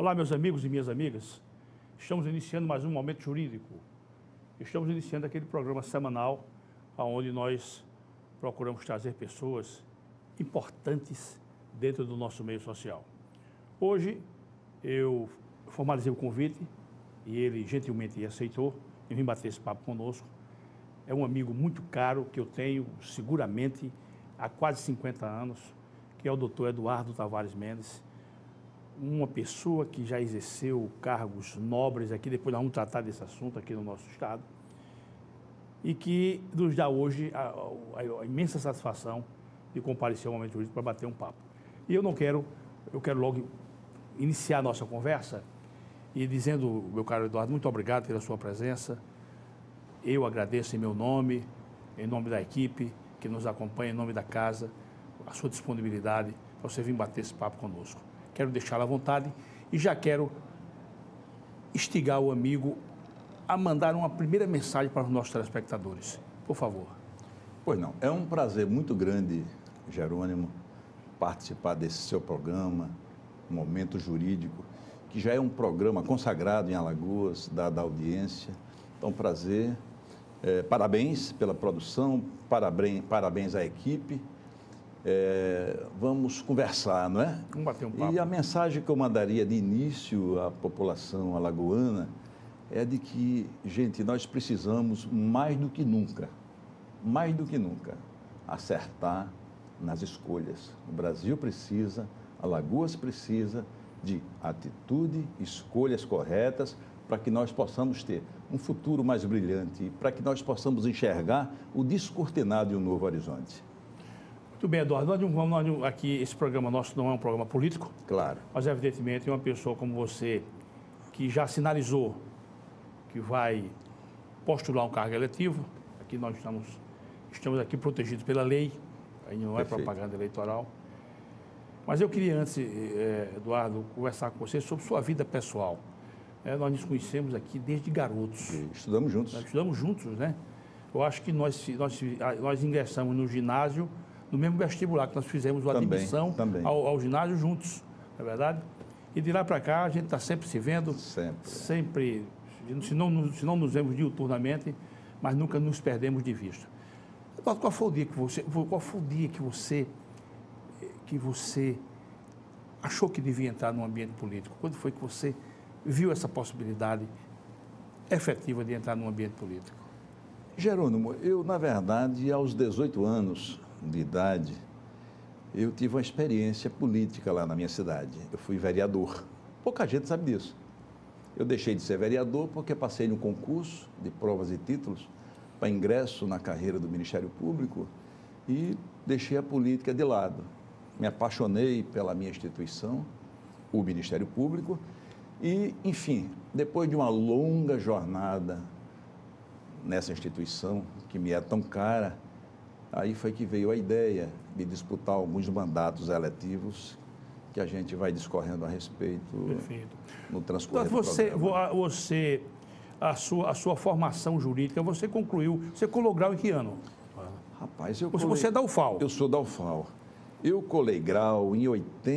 Olá, meus amigos e minhas amigas. Estamos iniciando mais um Momento Jurídico. Estamos iniciando aquele programa semanal onde nós procuramos trazer pessoas importantes dentro do nosso meio social. Hoje, eu formalizei o convite e ele gentilmente aceitou e vim bater esse papo conosco. É um amigo muito caro que eu tenho, seguramente, há quase 50 anos, que é o doutor Eduardo Tavares Mendes, uma pessoa que já exerceu cargos nobres aqui, depois nós vamos tratar desse assunto aqui no nosso estado, e que nos dá hoje a imensa satisfação de comparecer ao Momento Jurídico para bater um papo. E eu quero logo iniciar a nossa conversa e dizendo, meu caro Eduardo, muito obrigado pela sua presença. Eu agradeço em meu nome, em nome da equipe que nos acompanha, em nome da casa, a sua disponibilidade para você vir bater esse papo conosco. Quero deixá-lo à vontade e já quero instigar o amigo a mandar uma primeira mensagem para os nossos telespectadores. Por favor. Pois não, é um prazer muito grande, Jerônimo, participar desse seu programa, Momento Jurídico, que já é um programa consagrado em Alagoas, dada a audiência. Então, prazer. Parabéns pela produção, parabéns à equipe. Vamos conversar, não é? Vamos bater um papo. E a mensagem que eu mandaria de início à população alagoana é de que, gente, nós precisamos mais do que nunca, acertar nas escolhas. O Brasil precisa, Alagoas precisa de atitude, escolhas corretas para que nós possamos ter um futuro mais brilhante, para que nós possamos enxergar o descortinado e o novo horizonte. Muito bem, Eduardo. Aqui, esse programa nosso não é um programa político. Claro. Mas, evidentemente, uma pessoa como você, que já sinalizou que vai postular um cargo eletivo, aqui nós estamos aqui protegidos pela lei, aí não é propaganda eleitoral. Mas eu queria antes, Eduardo, conversar com você sobre sua vida pessoal. Nós nos conhecemos aqui desde garotos. E estudamos juntos. Nós estudamos juntos, né? Eu acho que nós ingressamos no ginásio, no mesmo vestibular que nós fizemos a admissão ao ginásio juntos, não é verdade? E de lá para cá a gente está sempre se vendo, sempre, se não nos vemos diuturnamente, mas nunca nos perdemos de vista. Eduardo, qual foi o dia que você achou que devia entrar no ambiente político? Quando foi que você viu essa possibilidade efetiva de entrar no ambiente político? Jerônimo, eu, na verdade, aos 18 anos de idade, eu tive uma experiência política lá na minha cidade. Eu fui vereador. Pouca gente sabe disso. Eu deixei de ser vereador porque passei no concurso de provas e títulos para ingresso na carreira do Ministério Público e deixei a política de lado. Me apaixonei pela minha instituição, o Ministério Público, e, enfim, depois de uma longa jornada nessa instituição, que me é tão cara, aí foi que veio a ideia de disputar alguns mandatos eletivos que a gente vai discorrendo a respeito. Perfeito. No transcorrer do programa. A sua formação jurídica, você concluiu, você colou grau em que ano? Rapaz, você é da UFAL? Eu sou da UFAL. Eu colei grau em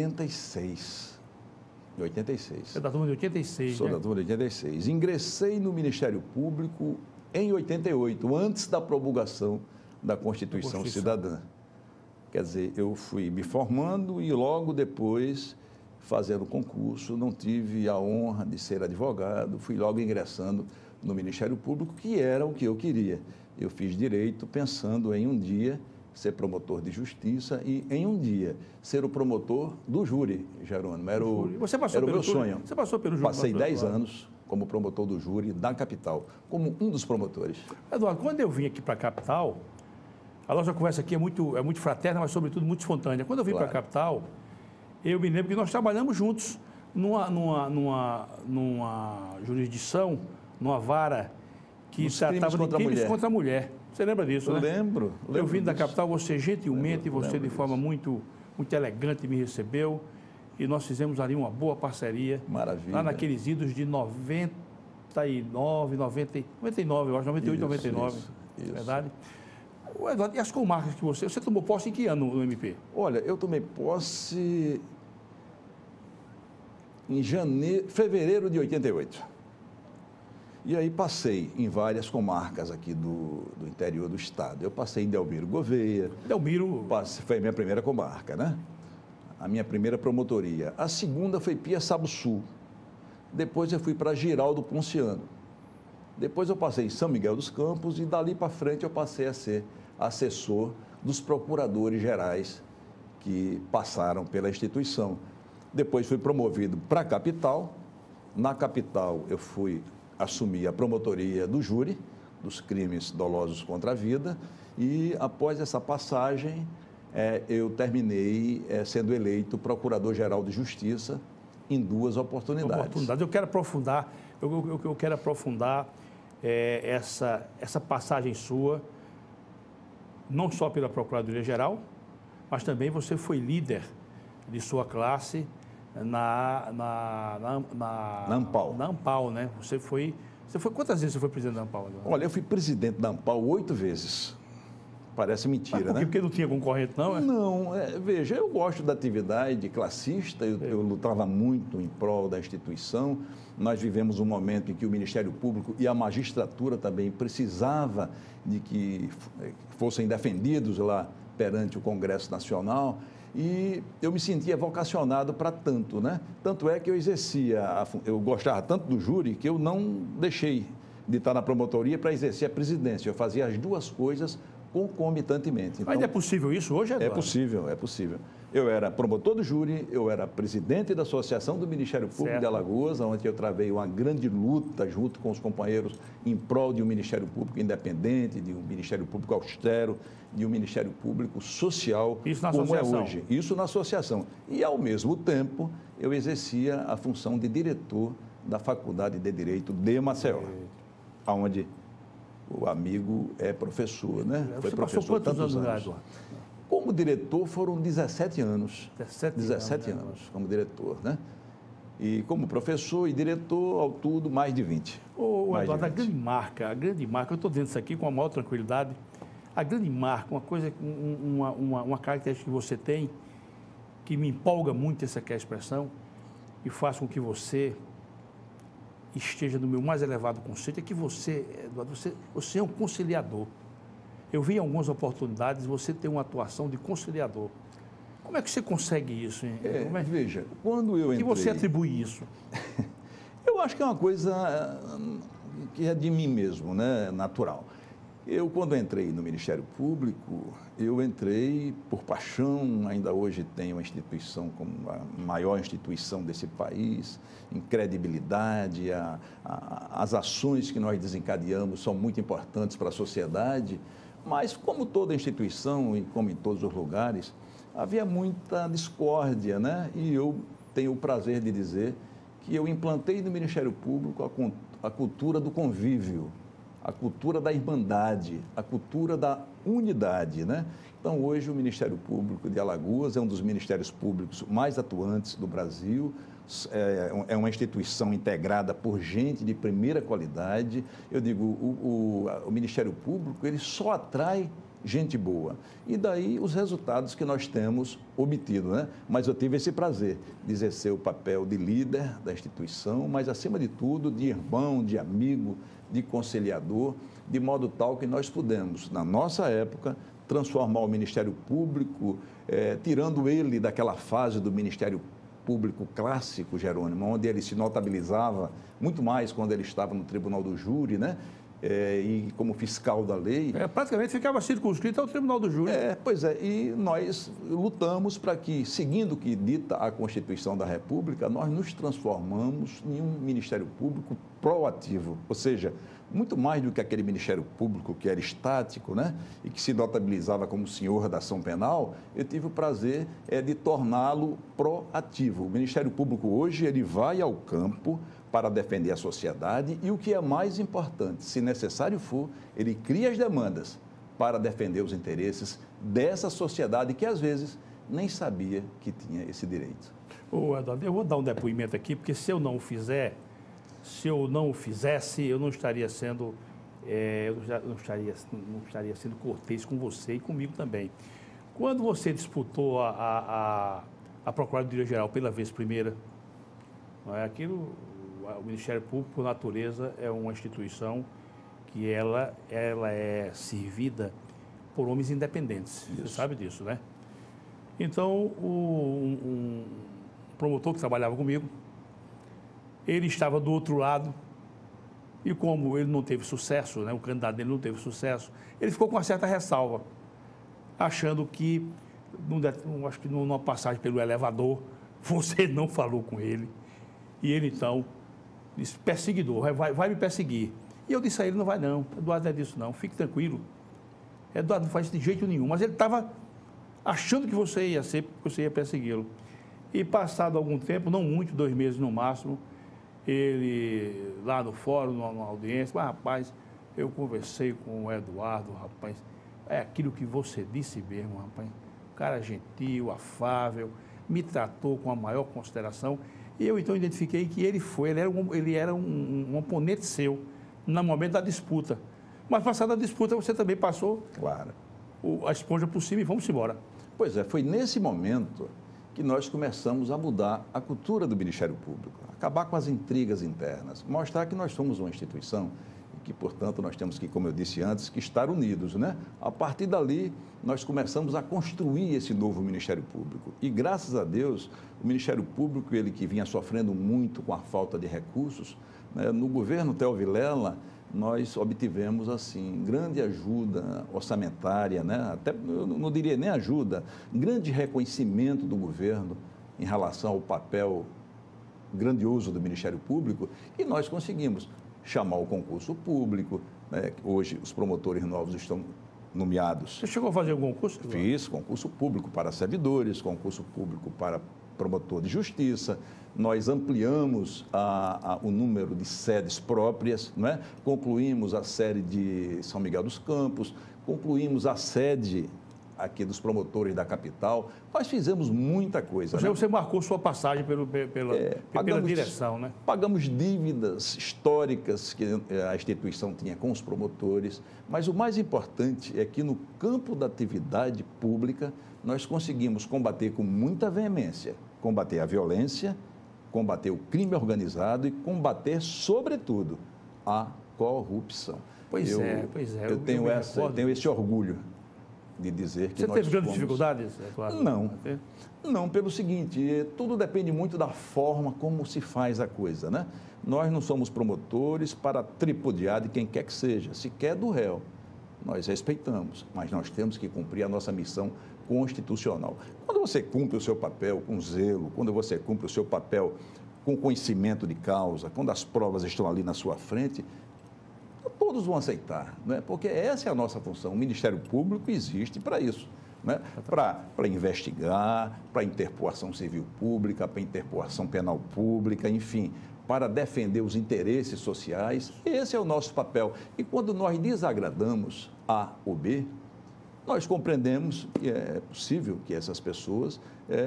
86. Em 86. Você é da turma de 86, Sou da turma de 86. Ingressei no Ministério Público em 88, antes da promulgação da Constituição Cidadã. Quer dizer, eu fui me formando e logo depois, fazendo concurso, não tive a honra de ser advogado, fui logo ingressando no Ministério Público, que era o que eu queria. Eu fiz direito pensando em um dia ser promotor de justiça e em um dia ser o promotor do júri, Jerônimo. Era o meu sonho. Você passou pelo júri? Passei 10 anos como promotor do júri da capital, como um dos promotores. Eduardo, quando eu vim aqui para a capital, a nossa conversa aqui é muito fraterna, mas sobretudo muito espontânea. Quando eu vim para a capital, eu me lembro que nós trabalhamos juntos numa jurisdição, numa vara que tratava de crimes contra a mulher. Você lembra disso, né? Lembro. Eu vim da capital, você gentilmente, você de forma muito elegante me recebeu e nós fizemos ali uma boa parceria. Maravilha. Lá naqueles idos de 99, eu acho, 98, 99, isso. Verdade? Eduardo, e as comarcas que você tomou posse em que ano no MP? Olha, eu tomei posse em fevereiro de 88. E aí passei em várias comarcas aqui do interior do estado. Eu passei em Delmiro Gouveia. Delmiro... Foi a minha primeira comarca, né? A minha primeira promotoria. A segunda foi Piaçabuçu. Depois eu fui para Giraldo Ponciano. Depois eu passei em São Miguel dos Campos e dali para frente eu passei a ser assessor dos procuradores gerais que passaram pela instituição. Depois fui promovido para a capital. Na capital eu fui assumir a promotoria do júri, dos crimes dolosos contra a vida, e após essa passagem eu terminei sendo eleito Procurador-Geral de Justiça em 2 oportunidades. Eu quero aprofundar, eu quero aprofundar essa passagem sua, não só pela Procuradoria-Geral, mas também você foi líder de sua classe na ANPAL. Na ANPAL, né? Você foi quantas vezes você foi presidente da ANPAL? Olha, eu fui presidente da ANPAL 8 vezes. Parece mentira, né? Porque não tinha concorrente, não? Não, veja, eu gosto da atividade classista, eu lutava muito em prol da instituição. Nós vivemos um momento em que o Ministério Público e a magistratura também precisava de que fossem defendidos lá perante o Congresso Nacional. E eu me sentia vocacionado para tanto, né? Tanto é que eu gostava tanto do júri que eu não deixei de estar na promotoria para exercer a presidência. Eu fazia as 2 coisas concomitantemente. Então, ainda é possível isso hoje, Eduardo? É possível. Eu era promotor do júri, eu era presidente da Associação do Ministério Público de Alagoas, onde eu travei uma grande luta junto com os companheiros em prol de um Ministério Público independente, de um Ministério Público austero, de um Ministério Público social, isso na como associação. É hoje. Isso na associação. E, ao mesmo tempo, eu exercia a função de diretor da Faculdade de Direito de Maceió, onde o amigo é professor, né? Foi professor quantos anos, Eduardo? Como diretor foram 17 anos. 17 anos como diretor, né? E como professor e diretor, ao tudo, mais de 20. Eduardo, a grande marca, eu estou dizendo isso aqui com a maior tranquilidade, a grande marca, uma coisa, uma característica que você tem, que me empolga muito essa que é a expressão, e faz com que você esteja no meu mais elevado conceito, é que você, Eduardo, você é um conciliador. Eu vi em algumas oportunidades você ter uma atuação de conciliador. Como é que você consegue isso, hein? Veja, quando eu entrei... Que você atribui isso? Eu acho que é uma coisa que é de mim mesmo, né? Natural. Eu, quando entrei no Ministério Público, eu entrei por paixão, ainda hoje tenho uma instituição como a maior instituição desse país, em credibilidade, as ações que nós desencadeamos são muito importantes para a sociedade, mas como toda instituição e como em todos os lugares, havia muita discórdia, né? E eu tenho o prazer de dizer que eu implantei no Ministério Público a cultura do convívio, a cultura da irmandade, a cultura da unidade, né? Então, hoje, o Ministério Público de Alagoas é um dos ministérios públicos mais atuantes do Brasil, é uma instituição integrada por gente de primeira qualidade. Eu digo, o Ministério Público, ele só atrai gente boa. E daí os resultados que nós temos obtido, né? Mas eu tive esse prazer de exercer o papel de líder da instituição, mas, acima de tudo, de irmão, de amigo, de conciliador, de modo tal que nós pudemos, na nossa época, transformar o Ministério Público, tirando ele daquela fase do Ministério Público clássico, Jerônimo, onde ele se notabilizava muito mais quando ele estava no Tribunal do Júri, né? E como fiscal da lei. Praticamente ficava circunscrito ao Tribunal do Júri. Pois é, e nós lutamos para que, seguindo o que dita a Constituição da República, nós nos transformamos em um Ministério Público proativo, ou seja, muito mais do que aquele Ministério Público que era estático, né, e que se notabilizava como senhor da ação penal. Eu tive o prazer de torná-lo proativo. O Ministério Público hoje, ele vai ao campo para defender a sociedade e, o que é mais importante, se necessário for, ele cria as demandas para defender os interesses dessa sociedade que, às vezes, nem sabia que tinha esse direito. Eduardo, eu vou dar um depoimento aqui, porque se eu não o fizesse, eu não estaria sendo, não estaria sendo cortês com você e comigo também. Quando você disputou a Procuradoria-Geral pela vez primeira, Não é aquilo, o Ministério Público, por natureza, é uma instituição que ela é servida por homens independentes. Isso. Você sabe disso, né? Então, um promotor que trabalhava comigo, ele estava do outro lado e como ele não teve sucesso, né, o candidato dele não teve sucesso, ele ficou com uma certa ressalva, achando que, acho que numa passagem pelo elevador, você não falou com ele. E ele, então, disse, perseguidor, vai me perseguir. E eu disse a ele, não vai não, Eduardo não é disso não, fique tranquilo. Eduardo não faz isso de jeito nenhum, mas ele estava achando que você ia persegui-lo. E passado algum tempo, não muito, 2 meses no máximo, ele, lá no fórum, numa audiência, mas rapaz, eu conversei com o Eduardo, rapaz, é aquilo que você disse mesmo, rapaz, cara gentil, afável, me tratou com a maior consideração, e eu então identifiquei que ele era um oponente seu, no momento da disputa. Mas passada a disputa, você também passou claro. A esponja por cima e vamos embora. Pois é, foi nesse momento que nós começamos a mudar a cultura do Ministério Público, acabar com as intrigas internas, mostrar que nós somos uma instituição e que, portanto, nós temos que, como eu disse antes, que estar unidos, né? A partir dali, nós começamos a construir esse novo Ministério Público. E, graças a Deus, o Ministério Público, ele que vinha sofrendo muito com a falta de recursos, né? No governo Theo Vilela, nós obtivemos, assim, grande ajuda orçamentária, né? Até, eu não diria nem ajuda, grande reconhecimento do governo em relação ao papel grandioso do Ministério Público, e nós conseguimos chamar o concurso público, né? Hoje os promotores novos estão nomeados. Você chegou a fazer algum concurso? Fiz concurso público para servidores, concurso público para promotor de justiça, nós ampliamos o número de sedes próprias, não é? Concluímos a sede de São Miguel dos Campos, concluímos a sede aqui dos promotores da capital, nós fizemos muita coisa. Você marcou sua passagem pela direção, né? Pagamos dívidas históricas que a instituição tinha com os promotores, mas o mais importante é que no campo da atividade pública nós conseguimos combater com muita veemência, combater a violência, combater o crime organizado e combater, sobretudo, a corrupção. Pois é. Eu tenho esse orgulho de dizer que Você teve grandes dificuldades, Eduardo? Não, pelo seguinte, tudo depende muito da forma como se faz a coisa, né? Nós não somos promotores para tripudiar de quem quer que seja, se quer do réu. Nós respeitamos, mas nós temos que cumprir a nossa missão constitucional. Quando você cumpre o seu papel com zelo, quando você cumpre o seu papel com conhecimento de causa, quando as provas estão ali na sua frente, todos vão aceitar, né? Porque essa é a nossa função. O Ministério Público existe para isso, né? Para investigar, para interpor ação civil pública, para interpor ação penal pública, enfim, para defender os interesses sociais. Esse é o nosso papel. E quando nós desagradamos A ou B, nós compreendemos que é possível que essas pessoas,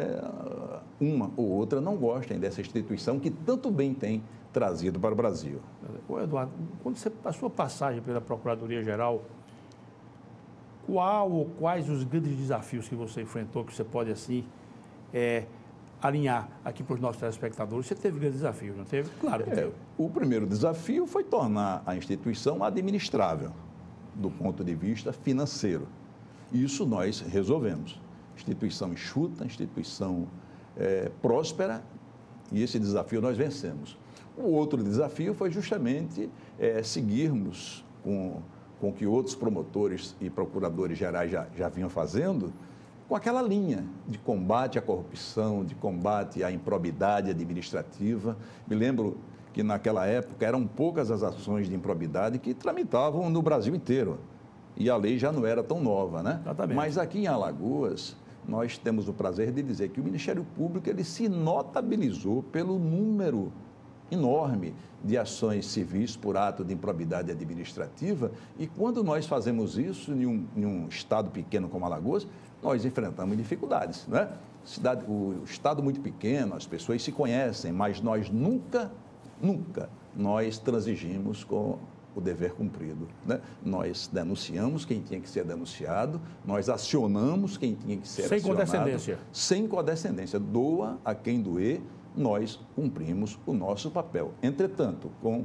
uma ou outra, não gostem dessa instituição que tanto bem tem trazido para o Brasil. Ô Eduardo, quando a sua passagem pela Procuradoria-Geral, quais os grandes desafios que você enfrentou, que você pode, assim, alinhar aqui para os nossos telespectadores? Você teve grandes desafios, não teve? Claro que teve. O primeiro desafio foi tornar a instituição administrável, do ponto de vista financeiro. Isso nós resolvemos. Instituição enxuta, instituição próspera, e esse desafio nós vencemos. O outro desafio foi justamente seguirmos com o que outros promotores e procuradores gerais já vinham fazendo, com aquela linha de combate à corrupção, de combate à improbidade administrativa. Me lembro que naquela época eram poucas as ações de improbidade que tramitavam no Brasil inteiro. E a lei já não era tão nova, né? Exatamente. Mas aqui em Alagoas, nós temos o prazer de dizer que o Ministério Público ele se notabilizou pelo número enorme de ações civis por ato de improbidade administrativa, e quando nós fazemos isso em um estado pequeno como Alagoas, nós enfrentamos dificuldades, né? O estado muito pequeno, as pessoas se conhecem, mas nós nunca nós transigimos com o dever cumprido, né? Nós denunciamos quem tinha que ser denunciado, nós acionamos quem tinha que ser acionado. Sem condescendência. Sem condescendência. Doa a quem doer, nós cumprimos o nosso papel. Entretanto, com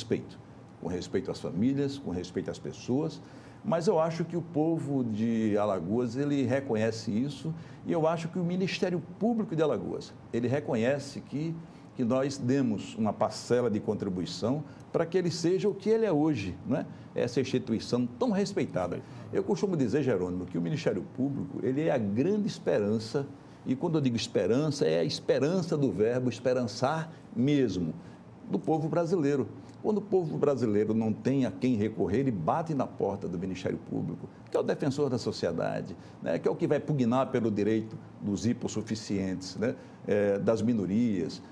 respeito às famílias, com respeito às pessoas, mas eu acho que o povo de Alagoas, ele reconhece isso, e eu acho que o Ministério Público de Alagoas, ele reconhece que nós demos uma parcela de contribuição para que ele seja o que ele é hoje, né? Essa instituição tão respeitada. Eu costumo dizer, Jerônimo, que o Ministério Público, ele é a grande esperança, e quando eu digo esperança, é a esperança do verbo esperançar mesmo, do povo brasileiro. Quando o povo brasileiro não tem a quem recorrer, ele bate na porta do Ministério Público, que é o defensor da sociedade, né? Que é o que vai pugnar pelo direito dos hipossuficientes, né? Das minorias,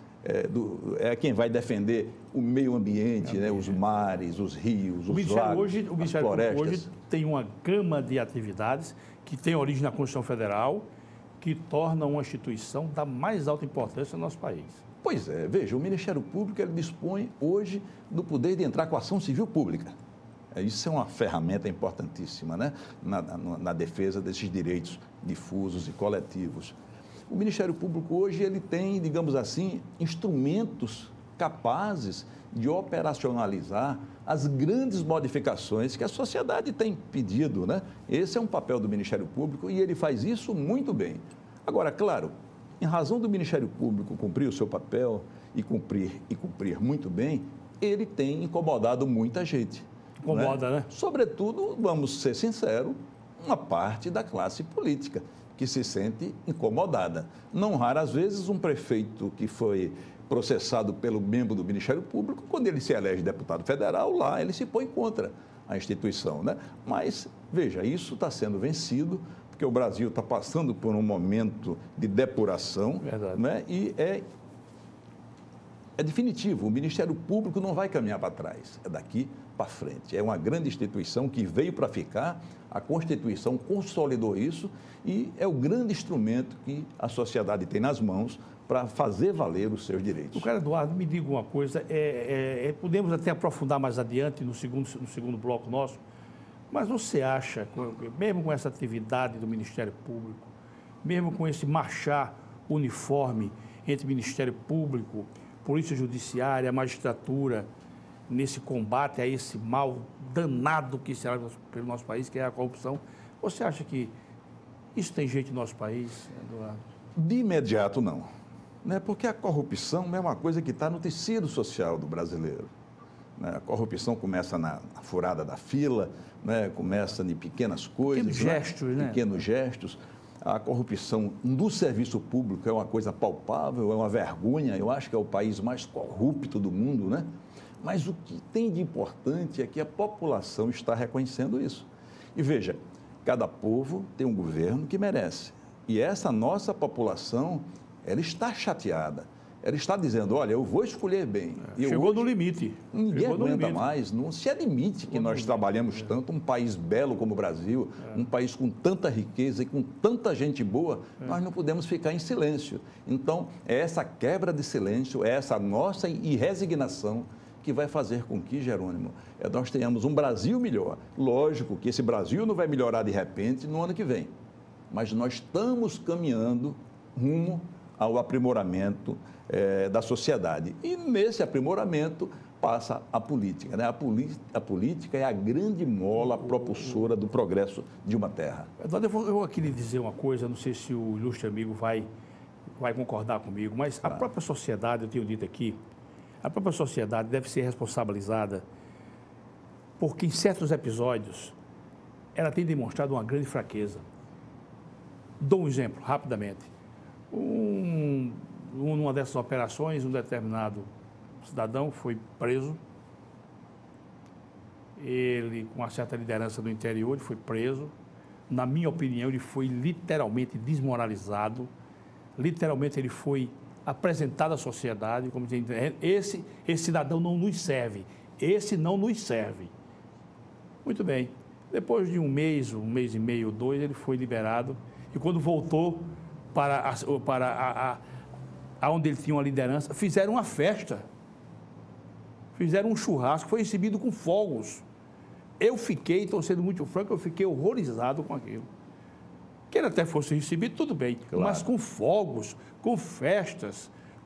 é quem vai defender o meio ambiente, né? Os mares, os rios, os lagos, o Ministério Público hoje tem uma gama de atividades que tem origem na Constituição Federal, que torna uma instituição da mais alta importância no nosso país. Pois é, veja, o Ministério Público ele dispõe hoje do poder de entrar com a ação civil pública. Isso é uma ferramenta importantíssima, né? Na defesa desses direitos difusos e coletivos. O Ministério Público hoje ele tem, digamos assim, instrumentos capazes de operacionalizar as grandes modificações que a sociedade tem pedido, né? Esse é um papel do Ministério Público e ele faz isso muito bem. Agora, claro, em razão do Ministério Público cumprir o seu papel e cumprir muito bem, ele tem incomodado muita gente. Incomoda, né? Sobretudo, vamos ser sinceros, uma parte da classe política que se sente incomodada. Não raras vezes um prefeito que foi processado pelo membro do Ministério Público, quando ele se elege deputado federal, lá ele se põe contra a instituição, né? Mas, veja, isso está sendo vencido, porque o Brasil está passando por um momento de depuração, né? E é definitivo, o Ministério Público não vai caminhar para trás, é daqui para frente. É uma grande instituição que veio para ficar, a Constituição consolidou isso e é o grande instrumento que a sociedade tem nas mãos para fazer valer os seus direitos. O cara, Eduardo, me diga uma coisa, podemos até aprofundar mais adiante no segundo bloco nosso, mas você acha, mesmo com essa atividade do Ministério Público, mesmo com esse marchar uniforme entre Ministério Público, Polícia Judiciária, magistratura, nesse combate a esse mal danado que se alava pelo nosso país, que é a corrupção, você acha que isso tem jeito no nosso país, Eduardo? De imediato, não. Né? Porque a corrupção é uma coisa que está no tecido social do brasileiro. Né? A corrupção começa na furada da fila, né? Começa em pequenas coisas. Pequenos gestos, né? Pequenos gestos. A corrupção do serviço público é uma coisa palpável, é uma vergonha. Eu acho que é o país mais corrupto do mundo, né? Mas o que tem de importante é que a população está reconhecendo isso. E veja, cada povo tem um governo que merece. E essa nossa população, ela está chateada. Ela está dizendo, olha, eu vou escolher bem. Chegou no limite. Ninguém aguenta mais. Não se admite que nós trabalhamos tanto, um país belo como o Brasil, um país com tanta riqueza e com tanta gente boa, nós não podemos ficar em silêncio. Então, é essa quebra de silêncio, é essa nossa resignação que vai fazer com que, Jerônimo, nós tenhamos um Brasil melhor. Lógico que esse Brasil não vai melhorar de repente no ano que vem, mas nós estamos caminhando rumo ao aprimoramento da sociedade. E nesse aprimoramento passa a política, né? A política é a grande mola propulsora do progresso de uma terra. Eduardo, eu vou aqui lhe dizer uma coisa, não sei se o ilustre amigo vai concordar comigo, mas a própria sociedade, eu tenho dito aqui, a própria sociedade deve ser responsabilizada porque em certos episódios ela tem demonstrado uma grande fraqueza. Dou um exemplo, rapidamente. Numa dessas operações, um determinado cidadão foi preso. Ele, com uma certa liderança do interior, ele foi preso. Na minha opinião, ele foi literalmente desmoralizado. Literalmente, ele foi apresentado à sociedade como dizendo, esse cidadão não nos serve, esse não nos serve. Muito bem. Depois de um mês e meio, 2, ele foi liberado. E quando voltou para onde ele tinha uma liderança, fizeram uma festa, fizeram um churrasco, foi recebido com fogos. Eu fiquei, estou sendo muito franco, eu fiquei horrorizado com aquilo. Que ele até fosse recebido, tudo bem, claro. Mas com fogos, com festas,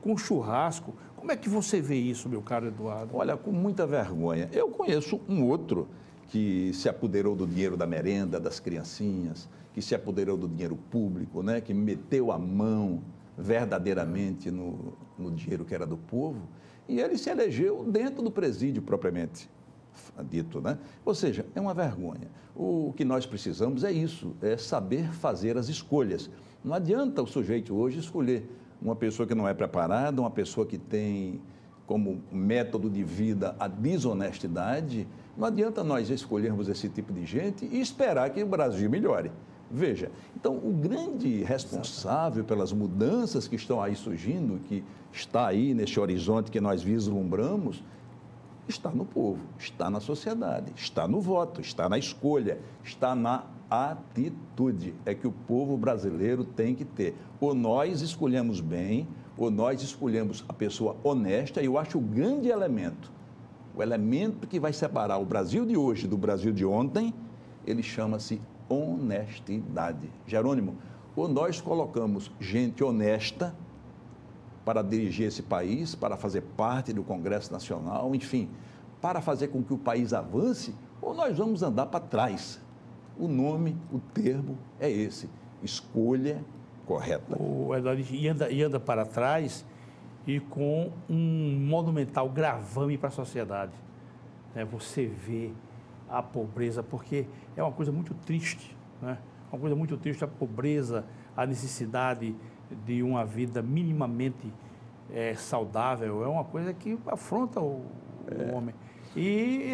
com churrasco. Como é que você vê isso, meu caro Eduardo? Olha, com muita vergonha. Eu conheço um outro que se apoderou do dinheiro da merenda das criancinhas, que se apoderou do dinheiro público, né? Que meteu a mão verdadeiramente no dinheiro que era do povo, e ele se elegeu dentro do presídio propriamente dito, né? Ou seja, é uma vergonha. O que nós precisamos é isso, é saber fazer as escolhas. Não adianta o sujeito hoje escolher uma pessoa que não é preparada, uma pessoa que tem como método de vida a desonestidade. Não adianta nós escolhermos esse tipo de gente e esperar que o Brasil melhore. Veja, então o grande responsável pelas mudanças que estão aí surgindo, que está aí nesse horizonte que nós vislumbramos, está no povo, está na sociedade, está no voto, está na escolha, está na atitude. É que o povo brasileiro tem que ter. Ou nós escolhemos bem, ou nós escolhemos a pessoa honesta. E eu acho o grande elemento, o elemento que vai separar o Brasil de hoje do Brasil de ontem, ele chama-se honestidade. Jerônimo, ou nós colocamos gente honesta para dirigir esse país, para fazer parte do Congresso Nacional, enfim, para fazer com que o país avance, ou nós vamos andar para trás. O nome, o termo é esse, escolha correta. O Eduardo, e anda para trás e com um monumental gravame para a sociedade. Né? Você vê a pobreza, porque é uma coisa muito triste, né? Uma coisa muito triste a pobreza, a necessidade de uma vida minimamente saudável, é uma coisa que afronta o homem. E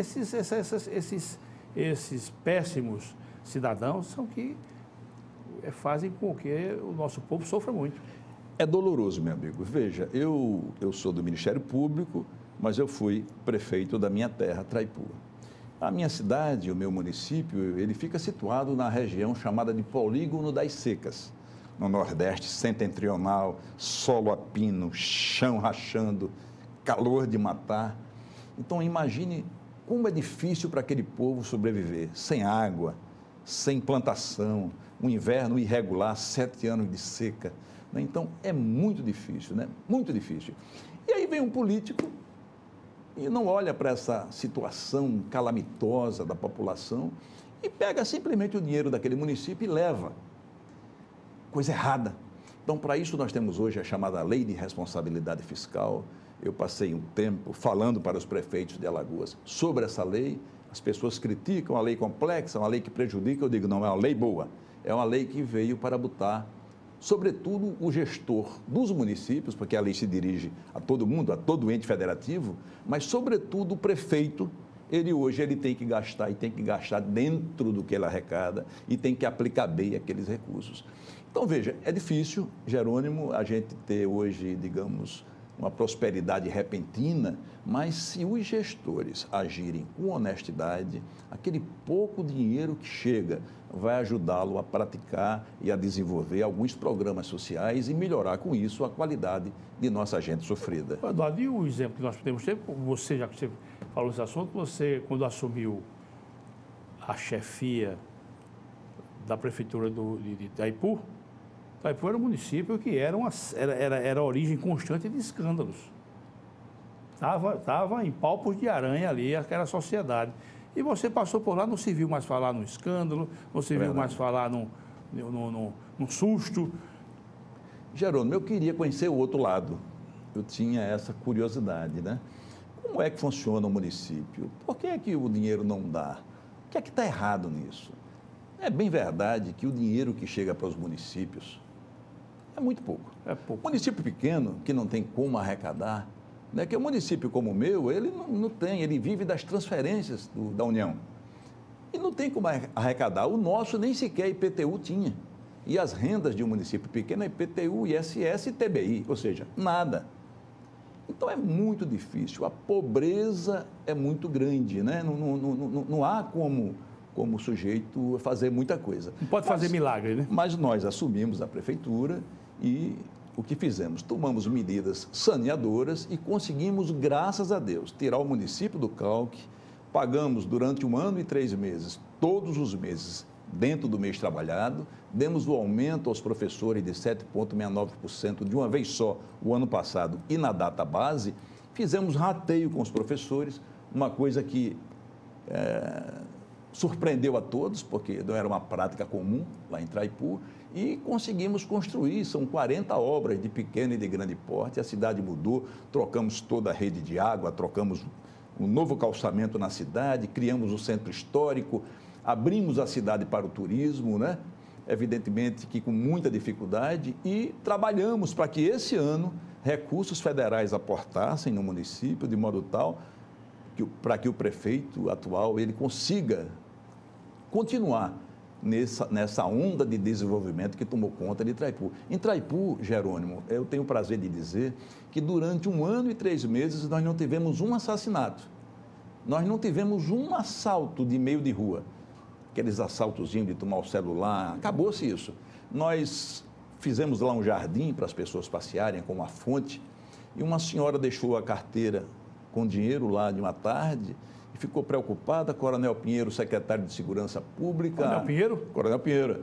esses péssimos cidadãos são que fazem com que o nosso povo sofra muito. É doloroso, meu amigo. Veja, eu sou do Ministério Público, mas eu fui prefeito da minha terra, Traipuá. A minha cidade, o meu município, ele fica situado na região chamada de Polígono das Secas, no Nordeste setentrional, solo a pino, chão rachando, calor de matar. Então, imagine como é difícil para aquele povo sobreviver, sem água, sem plantação, um inverno irregular, 7 anos de seca. Então, é muito difícil, né? Muito difícil. E aí vem um político e não olha para essa situação calamitosa da população e pega simplesmente o dinheiro daquele município e leva. Coisa errada. Então, para isso, nós temos hoje a chamada Lei de Responsabilidade Fiscal. Eu passei um tempo falando para os prefeitos de Alagoas sobre essa lei. As pessoas criticam a lei complexa, uma lei que prejudica. Eu digo, não, é uma lei boa. É uma lei que veio para botar, sobretudo, o gestor dos municípios, porque a lei se dirige a todo mundo, a todo ente federativo, mas, sobretudo, o prefeito, ele tem que gastar, e tem que gastar dentro do que ele arrecada, e tem que aplicar bem aqueles recursos. Então, veja, é difícil, Jerônimo, a gente ter hoje, digamos, uma prosperidade repentina, mas se os gestores agirem com honestidade, aquele pouco dinheiro que chega vai ajudá-lo a praticar e a desenvolver alguns programas sociais e melhorar com isso a qualidade de nossa gente sofrida. Eduardo, e o exemplo que nós podemos ter, você, já que você falou esse assunto, você, quando assumiu a chefia da prefeitura de Itaipu, Itaipu era um município que era a origem constante de escândalos. Estava em palpos de aranha ali, aquela sociedade. E você passou por lá, não se viu mais falar num escândalo, não se viu mais falar num susto. Jerônimo, eu queria conhecer o outro lado. Eu tinha essa curiosidade, né? Como é que funciona o município? Por que é que o dinheiro não dá? O que é que está errado nisso? É bem verdade que o dinheiro que chega para os municípios é muito pouco. É pouco. Município pequeno, que não tem como arrecadar, né? Que um município como o meu, ele não tem, ele vive das transferências da União. E não tem como arrecadar. O nosso nem sequer IPTU tinha. E as rendas de um município pequeno é IPTU, ISS e TBI, ou seja, nada. Então é muito difícil. A pobreza é muito grande, né? Não há como o sujeito fazer muita coisa. Não pode fazer milagre, né? Mas nós assumimos a prefeitura e o que fizemos? Tomamos medidas saneadoras e conseguimos, graças a Deus, tirar o município do calque. Pagamos durante 1 ano e 3 meses, todos os meses, dentro do mês trabalhado, demos o aumento aos professores de 7,69% de uma vez só o ano passado e na data base, fizemos rateio com os professores, uma coisa que surpreendeu a todos, porque não era uma prática comum lá em Traipu, e conseguimos construir, são 40 obras de pequeno e de grande porte, a cidade mudou, trocamos toda a rede de água, trocamos um novo calçamento na cidade, criamos o centro histórico, abrimos a cidade para o turismo, né? Evidentemente que com muita dificuldade, e trabalhamos para que esse ano recursos federais aportassem no município de modo tal para que o prefeito atual ele consiga continuar nessa onda de desenvolvimento que tomou conta de Traipu. Em Traipu, Jerônimo, eu tenho o prazer de dizer que durante 1 ano e 3 meses nós não tivemos um assassinato, nós não tivemos um assalto de meio de rua, aqueles assaltozinhos de tomar o celular, acabou-se isso. Nós fizemos lá um jardim para as pessoas passearem com uma fonte e uma senhora deixou a carteira com dinheiro lá de uma tarde e ficou preocupada. Coronel Pinheiro, secretário de Segurança Pública. Coronel Pinheiro? Coronel Pinheiro.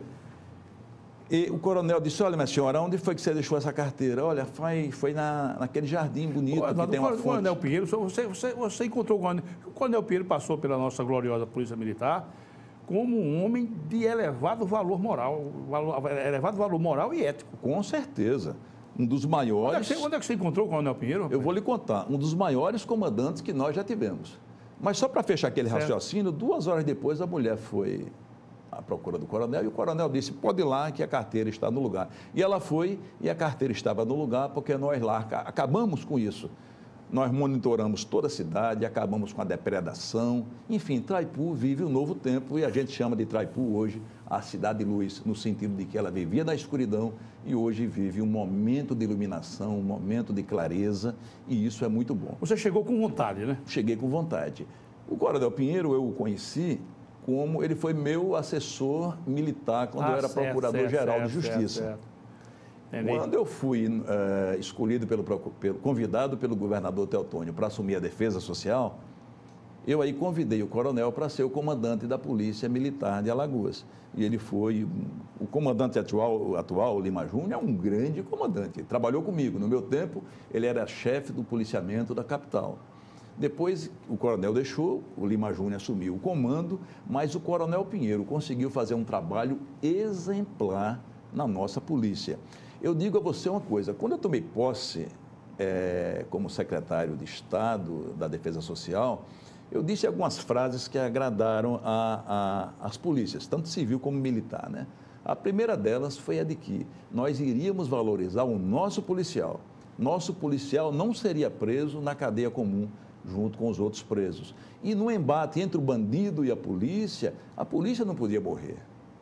E o coronel disse, olha, minha senhora, onde foi que você deixou essa carteira? Olha, foi naquele jardim bonito que tem uma fonte. Coronel Pinheiro, você encontrou o Coronel Pinheiro passou pela nossa gloriosa Polícia Militar como um homem de elevado valor moral, elevado valor moral e ético. Com certeza. Um dos maiores... Onde é que você encontrou o Coronel Pinheiro? Eu vou lhe contar. Um dos maiores comandantes que nós já tivemos. Mas só para fechar aquele raciocínio, 2 horas depois a mulher foi à procura do coronel e o coronel disse, pode ir lá que a carteira está no lugar. E ela foi e a carteira estava no lugar porque nós lá acabamos com isso. Nós monitoramos toda a cidade, acabamos com a depredação. Enfim, Traipu vive um novo tempo e a gente chama de Traipu hoje a cidade de luz, no sentido de que ela vivia na escuridão e hoje vive um momento de iluminação, um momento de clareza e isso é muito bom. Você chegou com vontade, né? Cheguei com vontade. O Coronel Pinheiro eu o conheci como ele foi meu assessor militar quando eu era procurador-geral de Justiça. Quando eu fui escolhido convidado pelo governador Teotônio para assumir a Defesa Social, eu aí convidei o coronel para ser o comandante da Polícia Militar de Alagoas. E ele foi, o comandante atual, Lima Júnior, é um grande comandante. Ele trabalhou comigo. No meu tempo, ele era chefe do policiamento da capital. Depois, o coronel deixou, o Lima Júnior assumiu o comando, mas o coronel Pinheiro conseguiu fazer um trabalho exemplar na nossa polícia. Eu digo a você uma coisa, quando eu tomei posse como secretário de Estado da Defesa Social, eu disse algumas frases que agradaram às polícias, tanto civil como militar, né? A primeira delas foi a de que nós iríamos valorizar o nosso policial. Nosso policial não seria preso na cadeia comum, junto com os outros presos. E no embate entre o bandido e a polícia não podia morrer.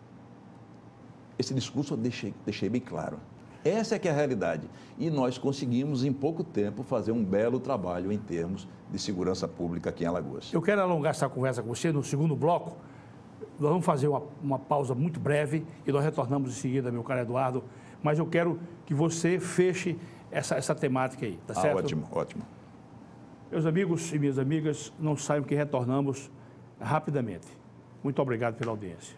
Esse discurso eu deixei bem claro. Essa é que é a realidade. E nós conseguimos, em pouco tempo, fazer um belo trabalho em termos de segurança pública aqui em Alagoas. Eu quero alongar essa conversa com você no segundo bloco. Nós vamos fazer uma pausa muito breve e nós retornamos em seguida, meu caro Eduardo. Mas eu quero que você feche essa temática aí, tá certo? Ótimo, ótimo. Meus amigos e minhas amigas, não saiam que retornamos rapidamente. Muito obrigado pela audiência.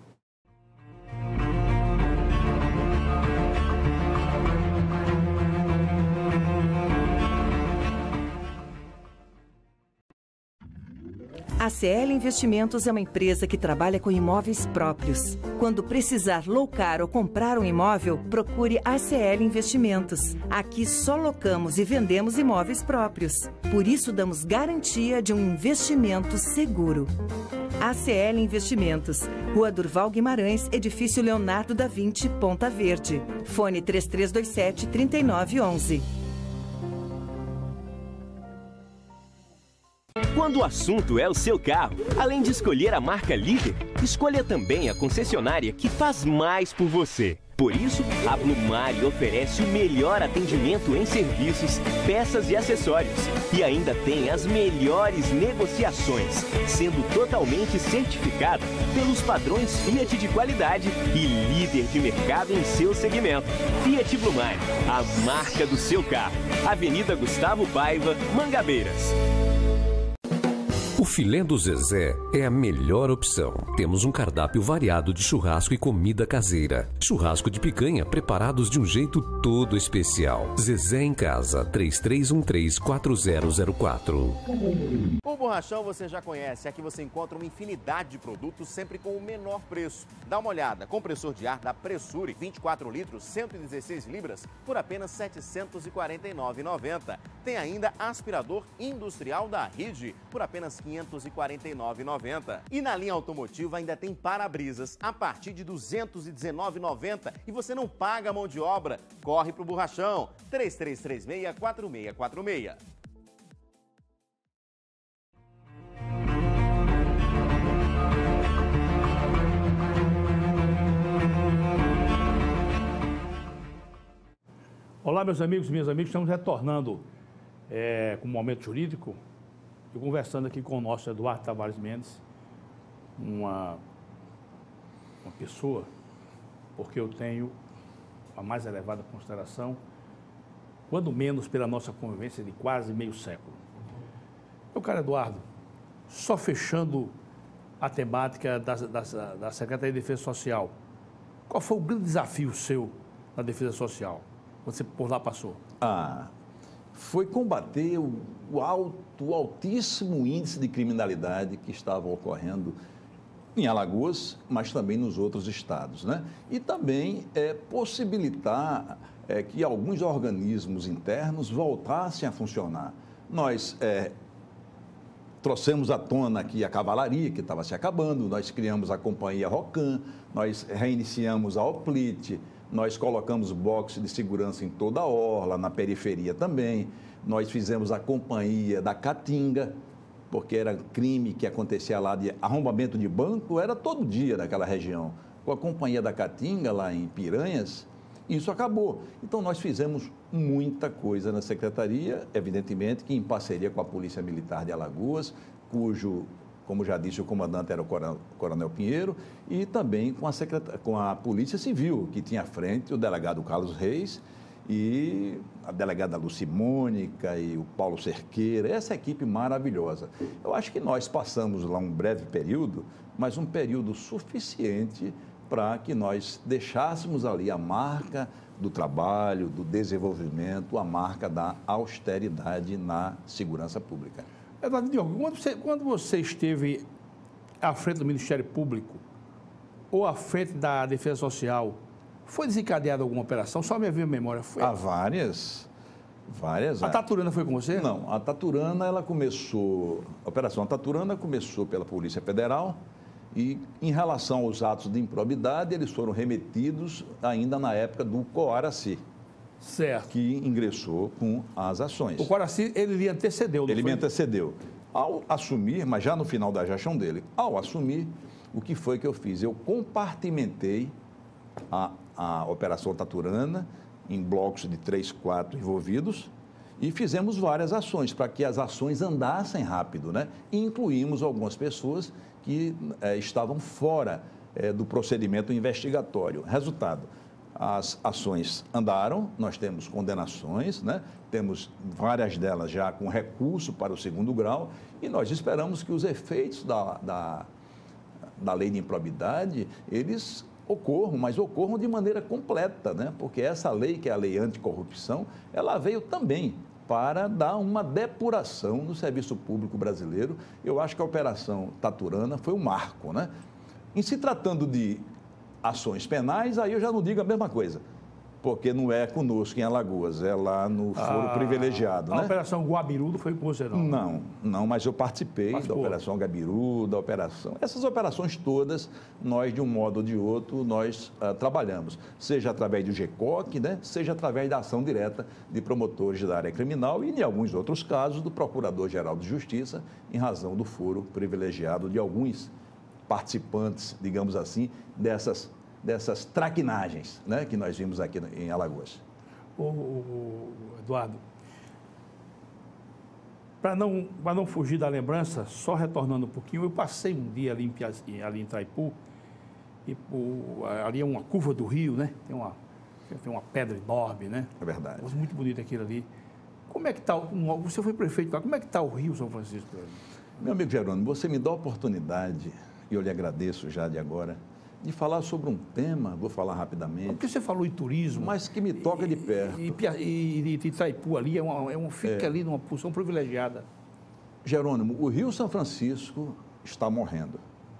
A CL Investimentos é uma empresa que trabalha com imóveis próprios. Quando precisar locar ou comprar um imóvel, procure a CL Investimentos. Aqui só locamos e vendemos imóveis próprios. Por isso damos garantia de um investimento seguro. ACL Investimentos, Rua Durval Guimarães, Edifício Leonardo da Vinci, Ponta Verde. Fone 3327-3911. Quando o assunto é o seu carro, além de escolher a marca líder, escolha também a concessionária que faz mais por você. Por isso, a Blumari oferece o melhor atendimento em serviços, peças e acessórios. E ainda tem as melhores negociações, sendo totalmente certificada pelos padrões Fiat de qualidade e líder de mercado em seu segmento. Fiat Blumari, a marca do seu carro. Avenida Gustavo Paiva, Mangabeiras. O filé do Zezé é a melhor opção. Temos um cardápio variado de churrasco e comida caseira. Churrasco de picanha preparados de um jeito todo especial. Zezé em Casa, 3313-4004. O Borrachão você já conhece. Aqui você encontra uma infinidade de produtos sempre com o menor preço. Dá uma olhada. Compressor de ar da Pressure, 24 litros, 116 libras, por apenas R$ 749,90. Tem ainda aspirador industrial da Ride, por apenas R$ 549,90. E na linha automotiva ainda tem para-brisas a partir de R$ 219,90 e você não paga mão de obra. Corre pro Borrachão, 3336-4646. Olá, meus amigos e minhas amigas, estamos retornando com o Momento Jurídico e conversando aqui com o nosso Eduardo Tavares Mendes, uma pessoa, porque eu tenho a mais elevada consideração, quando menos pela nossa convivência de quase meio século. Meu caro Eduardo, só fechando a temática da Secretaria de Defesa Social, qual foi o grande desafio seu na Defesa Social? Você por lá passou? Foi combater o altíssimo índice de criminalidade que estava ocorrendo em Alagoas, mas também nos outros estados, né? E também possibilitar que alguns organismos internos voltassem a funcionar. Nós trouxemos à tona aqui a cavalaria, que estava se acabando, nós criamos a Companhia Rocan, nós reiniciamos a Oplit, nós colocamos boxe de segurança em toda a orla, na periferia também. Nós fizemos a Companhia da Caatinga, porque era crime que acontecia lá de arrombamento de banco, era todo dia naquela região. Com a Companhia da Caatinga, lá em Piranhas, isso acabou. Então, nós fizemos muita coisa na Secretaria, evidentemente que em parceria com a Polícia Militar de Alagoas, cujo, como já disse, o comandante era o Coronel Pinheiro, e também com a Polícia Civil, que tinha à frente o delegado Carlos Reis e a delegada Luci Mônica e o Paulo Cerqueira, essa equipe maravilhosa. Eu acho que nós passamos lá um breve período, mas um período suficiente para que nós deixássemos ali a marca do trabalho, do desenvolvimento, a marca da austeridade na segurança pública. Eduardo Diogo, quando você esteve à frente do Ministério Público ou à frente da Defesa Social, foi desencadeada alguma operação? Só me havia memória. Há várias. A Taturana foi com você? Não, a Taturana, ela começou, a Operação Taturana começou pela Polícia Federal e, em relação aos atos de improbidade, eles foram remetidos ainda na época do Coaraci. Certo. Que ingressou com as ações. O Coaraci, ele lhe antecedeu, não foi? Ele me antecedeu. Ao assumir, mas já no final da gestão dele, ao assumir, o que foi que eu fiz? Eu compartimentei a Operação Taturana em blocos de 3, 4 envolvidos e fizemos várias ações para que as ações andassem rápido, né? E incluímos algumas pessoas que estavam fora do procedimento investigatório. Resultado, as ações andaram, nós temos condenações, né? Temos várias delas já com recurso para o 2º grau e nós esperamos que os efeitos da lei de improbidade, eles ocorram, mas ocorram de maneira completa, né? Porque essa lei, que é a lei anticorrupção, ela veio também para dar uma depuração no serviço público brasileiro. Eu acho que a Operação Taturana foi um marco, né? Em se tratando de ações penais, aí eu já não digo a mesma coisa, porque não é conosco em Alagoas, é lá no foro privilegiado, né? A Operação Guabirudo foi com você, não? Não, mas eu participei da Operação Gabiru, da Operação... Essas operações todas, nós, de um modo ou de outro, nós trabalhamos, seja através do GECOC, né? Seja através da ação direta de promotores da área criminal e, em alguns outros casos, do Procurador-Geral de Justiça, em razão do foro privilegiado de alguns participantes, digamos assim, dessas traquinagens, né, que nós vimos aqui em Alagoas. Eduardo, para não fugir da lembrança, só retornando um pouquinho, eu passei um dia ali em Itaipu, e ali é uma curva do rio, né? Tem uma pedra enorme, né? É verdade. Muito bonito aquilo ali. Como é que está, você foi prefeito lá, como é que está o Rio São Francisco? Meu amigo Jerônimo, você me dá a oportunidade, e eu lhe agradeço já de agora, de falar sobre um tema, vou falar rapidamente. Porque você falou em turismo. Mas que me toca de perto. E Itaipu ali fica ali numa posição privilegiada. Jerônimo, o Rio São Francisco está morrendo.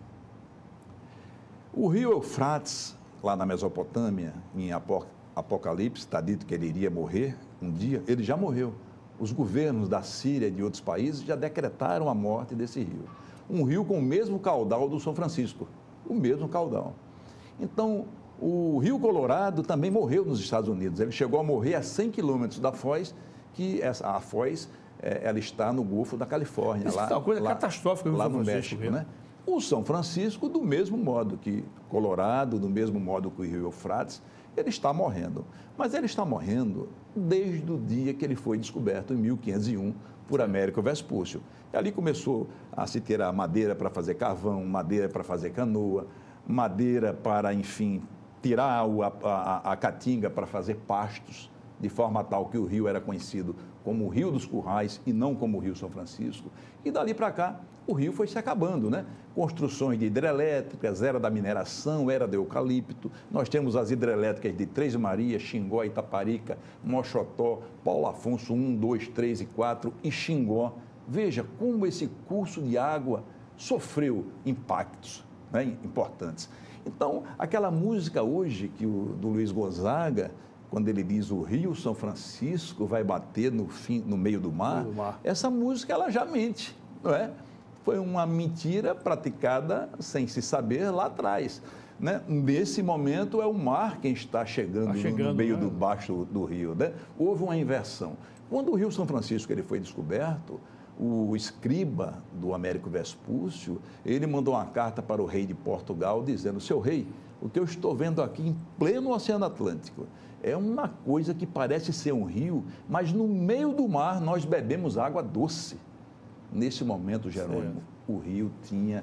O rio Eufrates, lá na Mesopotâmia, em Apocalipse, está dito que ele iria morrer um dia, ele já morreu. Os governos da Síria e de outros países já decretaram a morte desse rio. Um rio com o mesmo caudal do São Francisco, o mesmo caudal. Então, o Rio Colorado também morreu nos Estados Unidos. Ele chegou a morrer a 100 quilômetros da Foz, que a Foz ela está no Golfo da Califórnia. Isso é uma coisa catastrófica lá no México, né? O São Francisco, do mesmo modo que Colorado, do mesmo modo que o Rio Eufrates, ele está morrendo. Mas ele está morrendo desde o dia que ele foi descoberto, em 1501, por Américo Vespúcio. E ali começou a se tirar madeira para fazer carvão, madeira para fazer canoa, madeira para, enfim, tirar a caatinga para fazer pastos, de forma tal que o rio era conhecido como o Rio dos Currais e não como o Rio São Francisco. E dali para cá, o rio foi se acabando, né? Construções de hidrelétricas, era da mineração, era do eucalipto. Nós temos as hidrelétricas de Três Marias, Xingó, Itaparica, Moxotó, Paulo Afonso 1, 2, 3 e 4 e Xingó. Veja como esse curso de água sofreu impactos, né, importantes. Então, aquela música hoje do Luiz Gonzaga, quando ele diz o Rio São Francisco vai bater no meio do mar, essa música ela já mente, não é? Foi uma mentira praticada sem se saber lá atrás, né? Nesse momento é o mar quem está chegando no meio do baixo do rio, né? Houve uma inversão. Quando o Rio São Francisco ele foi descoberto, o escriba do Américo Vespúcio, ele mandou uma carta para o rei de Portugal dizendo: seu rei, o que eu estou vendo aqui em pleno Oceano Atlântico é uma coisa que parece ser um rio, mas no meio do mar nós bebemos água doce. Nesse momento, Jerônimo, o rio tinha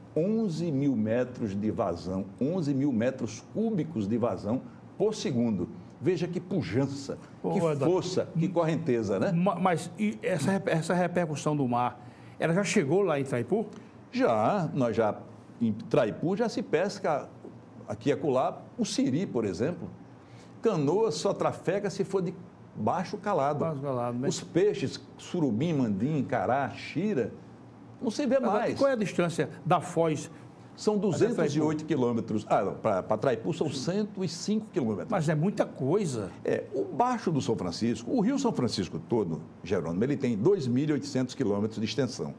11 mil metros de vazão, 11 mil metros cúbicos de vazão por segundo. Veja que pujança, que força, que correnteza, né? Mas e essa repercussão do mar, ela já chegou lá em Itaipu? Já, em Itaipu já se pesca aqui e acolá o siri, por exemplo. Canoa só trafega se for de baixo calado. Né? Os peixes, surubim, mandim, cará, xira, não se vê mais. Qual é a distância da Foz? São 208 quilômetros. Para Traipu são 105 quilômetros. Mas é muita coisa. O baixo do São Francisco, o Rio São Francisco todo, Jerônimo, ele tem 2.800 quilômetros de extensão.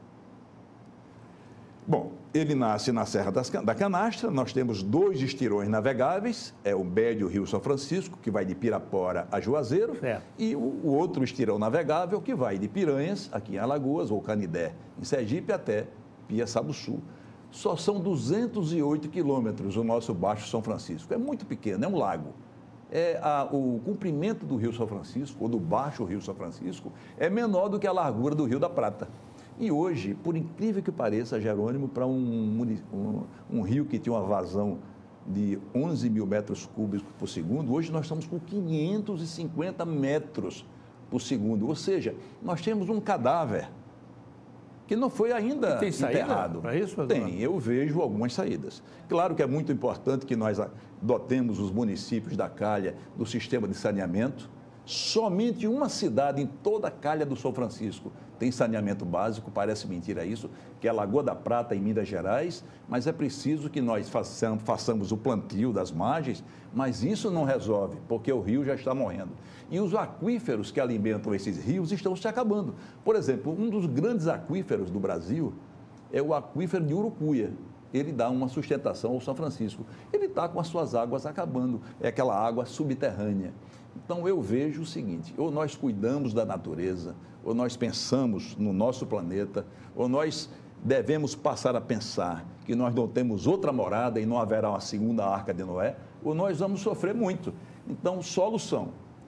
Bom, ele nasce na Serra da Canastra, nós temos 2 estirões navegáveis, o médio Rio São Francisco, que vai de Pirapora a Juazeiro, e o outro estirão navegável, que vai de Piranhas, aqui em Alagoas, ou Canidé, em Sergipe, até Piaçabuçu. Só são 208 quilômetros o nosso Baixo São Francisco. É muito pequeno, é um lago. O comprimento do Rio São Francisco, ou do Baixo Rio São Francisco, é menor do que a largura do Rio da Prata. E hoje, por incrível que pareça, Jerônimo, para um rio que tinha uma vazão de 11 mil metros cúbicos por segundo, hoje nós estamos com 550 metros por segundo. Ou seja, nós temos um cadáver que não foi ainda tem enterrado. Para isso? Tem, eu vejo algumas saídas. Claro que é muito importante que nós dotemos os municípios da calha do sistema de saneamento. Somente uma cidade em toda a calha do São Francisco tem saneamento básico, parece mentira isso, que é a Lagoa da Prata, em Minas Gerais, mas é preciso que nós façamos o plantio das margens, mas isso não resolve, porque o rio já está morrendo. E os aquíferos que alimentam esses rios estão se acabando. Por exemplo, um dos grandes aquíferos do Brasil é o aquífero de Urucuia. Ele dá uma sustentação ao São Francisco. Ele está com as suas águas acabando, é aquela água subterrânea. Então, eu vejo o seguinte, ou nós cuidamos da natureza, ou nós pensamos no nosso planeta, ou nós devemos passar a pensar que nós não temos outra morada e não haverá uma segunda arca de Noé, ou nós vamos sofrer muito. Então, solução,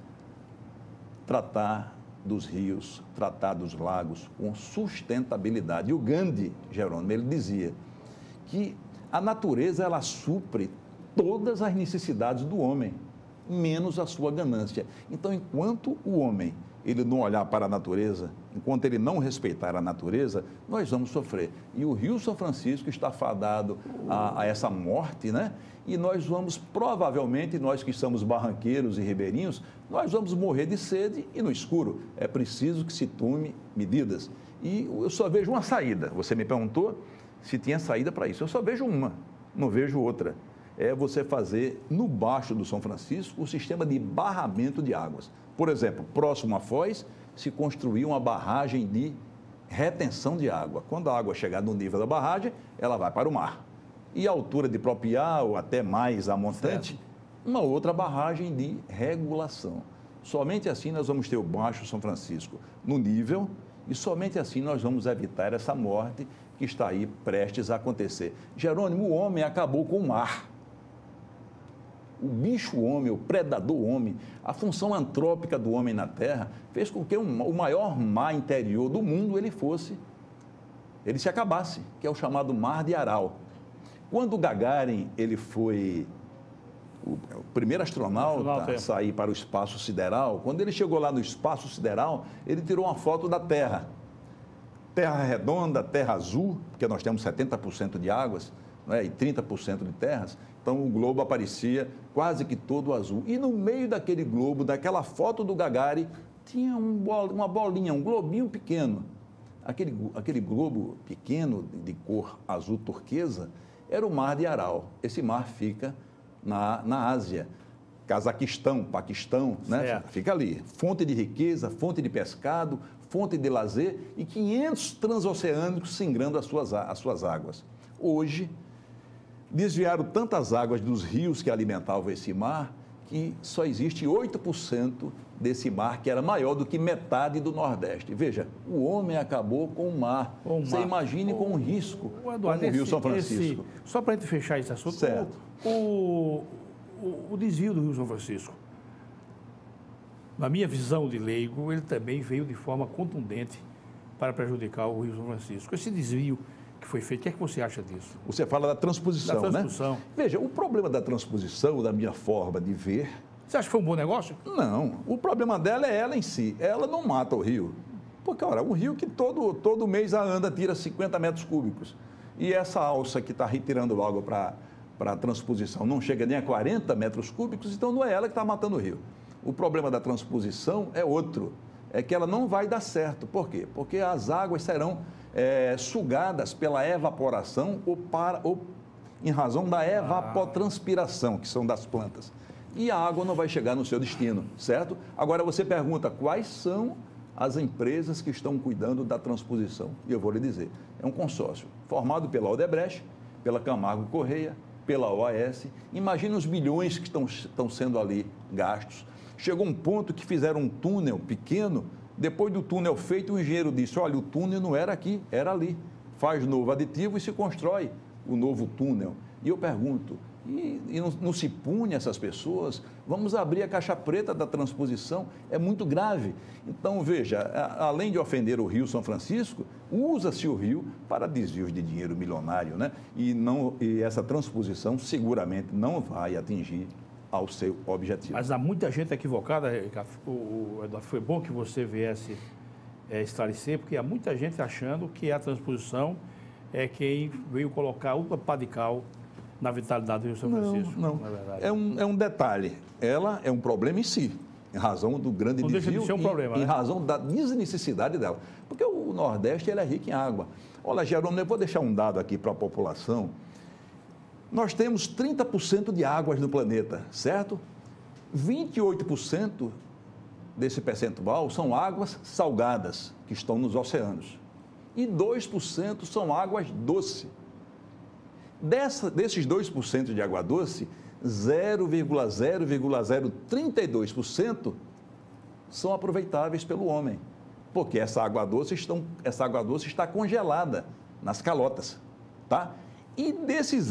tratar dos rios, tratar dos lagos com sustentabilidade. E o Gandhi, Jerônimo, ele dizia que a natureza, ela supre todas as necessidades do homem. menos a sua ganância. Então, enquanto o homem ele não olhar para a natureza, enquanto ele não respeitar a natureza, nós vamos sofrer. E o Rio São Francisco está fadado a essa morte, né? E nós vamos, provavelmente, nós que somos barranqueiros e ribeirinhos, nós vamos morrer de sede e no escuro. É preciso que se tome medidas. E eu só vejo uma saída. Você me perguntou se tinha saída para isso. Eu só vejo uma, não vejo outra. É você fazer, no Baixo do São Francisco, o sistema de barramento de águas. Por exemplo, próximo à foz, se construir uma barragem de retenção de água. Quando a água chegar no nível da barragem, ela vai para o mar. E a altura de Propiá, ou até mais a montante, uma outra barragem de regulação. Somente assim nós vamos ter o Baixo São Francisco no nível e somente assim nós vamos evitar essa morte que está aí prestes a acontecer. Jerônimo, o homem acabou com o mar. O bicho homem, o predador homem, a função antrópica do homem na Terra fez com que o maior mar interior do mundo ele se acabasse, que é o chamado Mar de Aral. Quando o Gagarin ele foi o primeiro astronauta a sair para o espaço sideral, quando ele chegou lá no espaço sideral, ele tirou uma foto da Terra. Terra redonda, terra azul, porque nós temos 70% de águas, né, e 30% de terras, então o globo aparecia quase que todo azul. E no meio daquele globo, daquela foto do Gagarin, tinha uma bolinha, um globinho pequeno. Aquele globo pequeno, de cor azul turquesa, era o Mar de Aral. Esse mar fica na Ásia, Cazaquistão, Paquistão, né? Fica ali. Fonte de riqueza, fonte de pescado, fonte de lazer e 500 transoceânicos singrando as suas águas. Hoje, desviaram tantas águas dos rios que alimentavam esse mar que só existe 8% desse mar, que era maior do que metade do Nordeste. Veja, o homem acabou com o mar. Você imagine com um risco como o Rio São Francisco. Só para a gente fechar esse assunto, certo. O desvio do Rio São Francisco, na minha visão de leigo, ele também veio de forma contundente para prejudicar o Rio São Francisco. Esse desvio que foi feito, o que é que você acha disso? Você fala da transposição, né? Veja, o problema da transposição, da minha forma de ver... Você acha que foi um bom negócio? Não, o problema dela é ela em si. Ela não mata o rio. Porque, olha, um rio que todo mês tira 50 metros cúbicos. E essa alça que está retirando água para a transposição não chega nem a 40 metros cúbicos, então não é ela que está matando o rio. O problema da transposição é outro. É que ela não vai dar certo. Por quê? Porque as águas serão sugadas pela evaporação ou em razão da evapotranspiração, que são das plantas. E a água não vai chegar no seu destino, certo? Agora você pergunta quais são as empresas que estão cuidando da transposição. E eu vou lhe dizer, é um consórcio formado pela Odebrecht, pela Camargo Correia, pela OAS. Imagina os bilhões que estão sendo ali gastos. Chegou um ponto que fizeram um túnel pequeno. Depois do túnel feito, o engenheiro disse, olha, o túnel não era aqui, era ali. Faz novo aditivo e se constrói o novo túnel. E eu pergunto, e não se pune essas pessoas? Vamos abrir a caixa preta da transposição, é muito grave. Então, veja, além de ofender o Rio São Francisco, usa-se o rio para desvios de dinheiro milionário, né? E essa transposição seguramente não vai atingir ao seu objetivo. Mas há muita gente equivocada, Eduardo, foi bom que você viesse esclarecer, porque há muita gente achando que a transposição é quem veio colocar o pá de cal na vitalidade do Rio São Francisco. Não, não é verdade. É um detalhe. Ela é um problema em si, em razão do grande desvio, deixa de ser um problema, em razão da desnecessidade dela. Porque o Nordeste ele é rico em água. Olha, Jerônimo, eu vou deixar um dado aqui para a população. Nós temos 30% de águas no planeta, certo? 28% desse percentual são águas salgadas, que estão nos oceanos. E 2% são águas doces. Desses 2% de água doce, 0,032% são aproveitáveis pelo homem. Porque essa água doce está congelada nas calotas, tá? E desses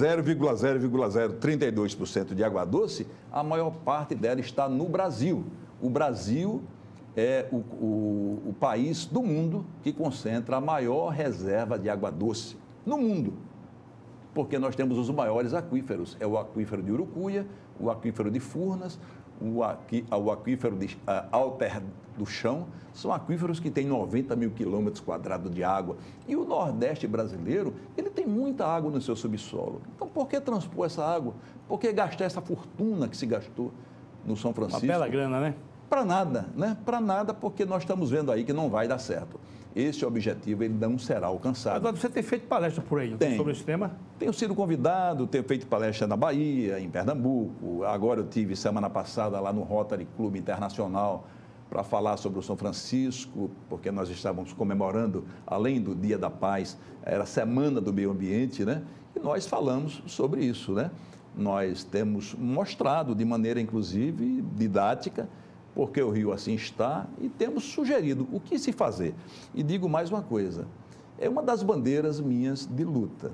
0,032% de água doce, a maior parte dela está no Brasil. O Brasil é o país do mundo que concentra a maior reserva de água doce no mundo. porque nós temos os maiores aquíferos. É o aquífero de Urucuia, o aquífero de Furnas, o aquífero de Alter do Chão. São aquíferos que têm 90 mil quilômetros quadrados de água. E o Nordeste brasileiro, ele tem muita água no seu subsolo. Então, por que transpor essa água? Por que gastar essa fortuna que se gastou no São Francisco? Uma bela grana, né? Para nada, né? Para nada, porque nós estamos vendo aí que não vai dar certo. Esse objetivo, ele não será alcançado. Agora, você tem feito palestra por aí sobre esse tema? Tenho sido convidado, tenho feito palestra na Bahia, em Pernambuco. Agora eu tive semana passada lá no Rotary Clube Internacional para falar sobre o São Francisco, porque nós estávamos comemorando, além do Dia da Paz, era a Semana do Meio Ambiente, né? E nós falamos sobre isso, né? Nós temos mostrado de maneira, inclusive, didática, porque o Rio assim está, e temos sugerido o que se fazer. E digo mais uma coisa, é uma das bandeiras minhas de luta.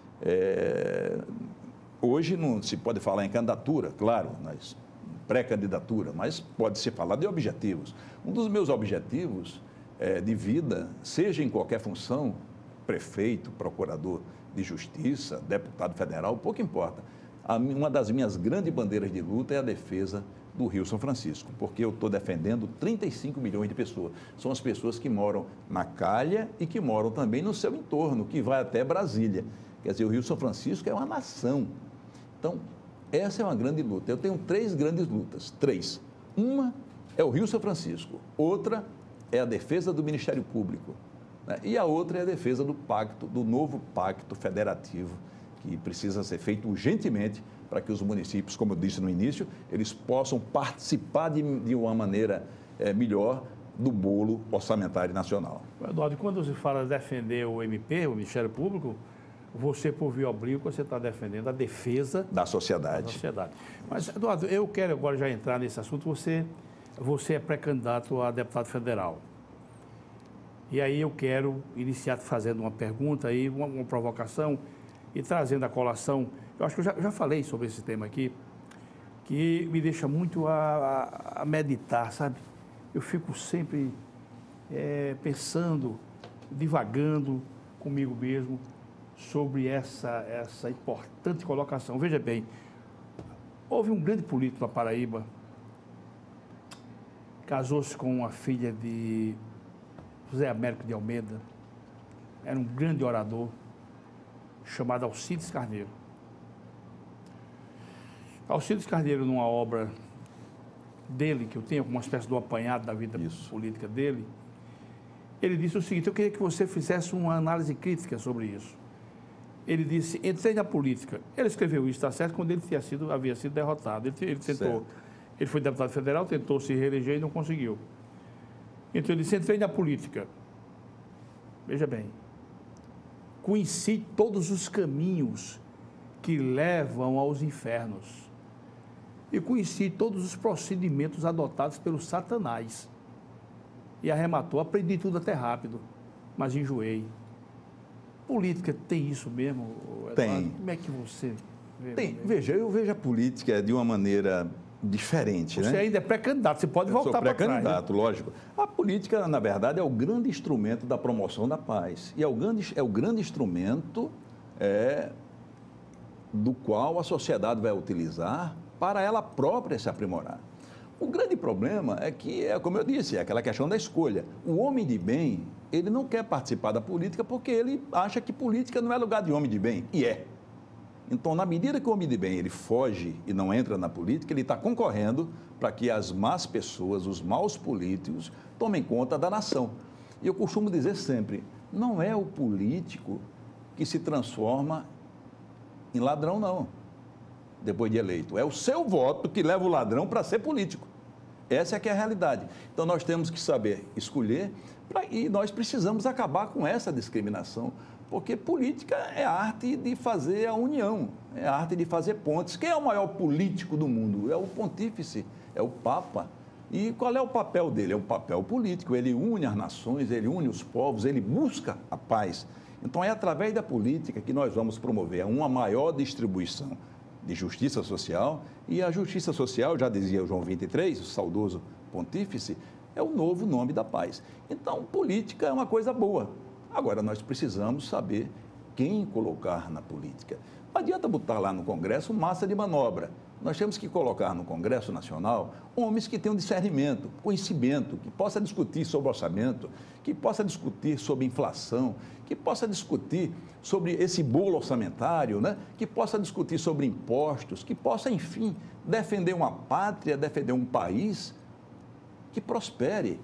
Hoje não se pode falar em candidatura, claro, mas pré-candidatura, mas pode-se falar de objetivos. Um dos meus objetivos de vida, seja em qualquer função, prefeito, procurador de justiça, deputado federal, pouco importa. Uma das minhas grandes bandeiras de luta é a defesa do Rio São Francisco, porque eu estou defendendo 35 milhões de pessoas. São as pessoas que moram na calha e que moram também no seu entorno, que vai até Brasília. Quer dizer, o Rio São Francisco é uma nação. Então, essa é uma grande luta. Eu tenho 3 grandes lutas, 3. Uma é o Rio São Francisco, outra é a defesa do Ministério Público, né? E a outra é a defesa do pacto, do novo pacto federativo, que precisa ser feito urgentemente para que os municípios, como eu disse no início, eles possam participar de uma maneira melhor do bolo orçamentário nacional. Eduardo, quando você fala defender o MP, o Ministério Público, você, por via oblíqua, você está defendendo a defesa da sociedade. Mas, Eduardo, eu quero agora já entrar nesse assunto. Você é pré-candidato a deputado federal. E aí eu quero iniciar fazendo uma pergunta aí, uma provocação, e trazendo a colação. Eu acho que eu já falei sobre esse tema aqui, que me deixa muito a meditar, sabe? Eu fico sempre pensando, divagando comigo mesmo sobre essa importante colocação. Veja bem, houve um grande político na Paraíba, casou-se com uma filha de José Américo de Almeida, era um grande orador, chamado Alcides Carneiro. Alcides Carneiro, numa obra dele, que eu tenho como uma espécie de um apanhado da vida política dele, ele disse o seguinte: eu queria que você fizesse uma análise crítica sobre isso. Ele disse: entrei na política. Ele escreveu isso, está certo, quando ele havia sido derrotado. Ele tentou, ele foi deputado federal, tentou se reeleger e não conseguiu. Então ele disse: entrei na política. Veja bem, conheci todos os caminhos que levam aos infernos. E conheci todos os procedimentos adotados pelo Satanás. E arrematou, aprendi tudo até rápido, mas enjoei. Política tem isso mesmo, Eduardo? Tem. Como é que você vê? Tem. Veja, eu vejo a política de uma maneira diferente, né? Você ainda é pré-candidato, você pode voltar para trás. Sou pré-candidato, lógico. A política, na verdade, é o grande instrumento da promoção da paz. E é o grande instrumento do qual a sociedade vai utilizar para ela própria se aprimorar. O grande problema é que, como eu disse, é aquela questão da escolha. O homem de bem, ele não quer participar da política porque ele acha que política não é lugar de homem de bem. E é. Então, na medida que o homem de bem ele foge e não entra na política, ele está concorrendo para que as más pessoas, os maus políticos, tomem conta da nação. E eu costumo dizer sempre, não é o político que se transforma em ladrão, não, depois de eleito. É o seu voto que leva o ladrão para ser político. Essa é que é a realidade. Então, nós temos que saber escolher e nós precisamos acabar com essa discriminação, porque política é a arte de fazer a união, é a arte de fazer pontes. Quem é o maior político do mundo? É o pontífice, é o Papa. E qual é o papel dele? É o papel político. Ele une as nações, ele une os povos, ele busca a paz. Então, é através da política que nós vamos promover uma maior distribuição de justiça social. E a justiça social, já dizia o João 23, o saudoso pontífice, é o novo nome da paz. Então, política é uma coisa boa. Agora, nós precisamos saber quem colocar na política. Não adianta botar lá no Congresso massa de manobra. Nós temos que colocar no Congresso Nacional homens que tenham discernimento, conhecimento, que possa discutir sobre orçamento, que possa discutir sobre inflação, que possa discutir sobre esse bolo orçamentário, né? Que possa discutir sobre impostos, que possa, enfim, defender uma pátria, defender um país que prospere,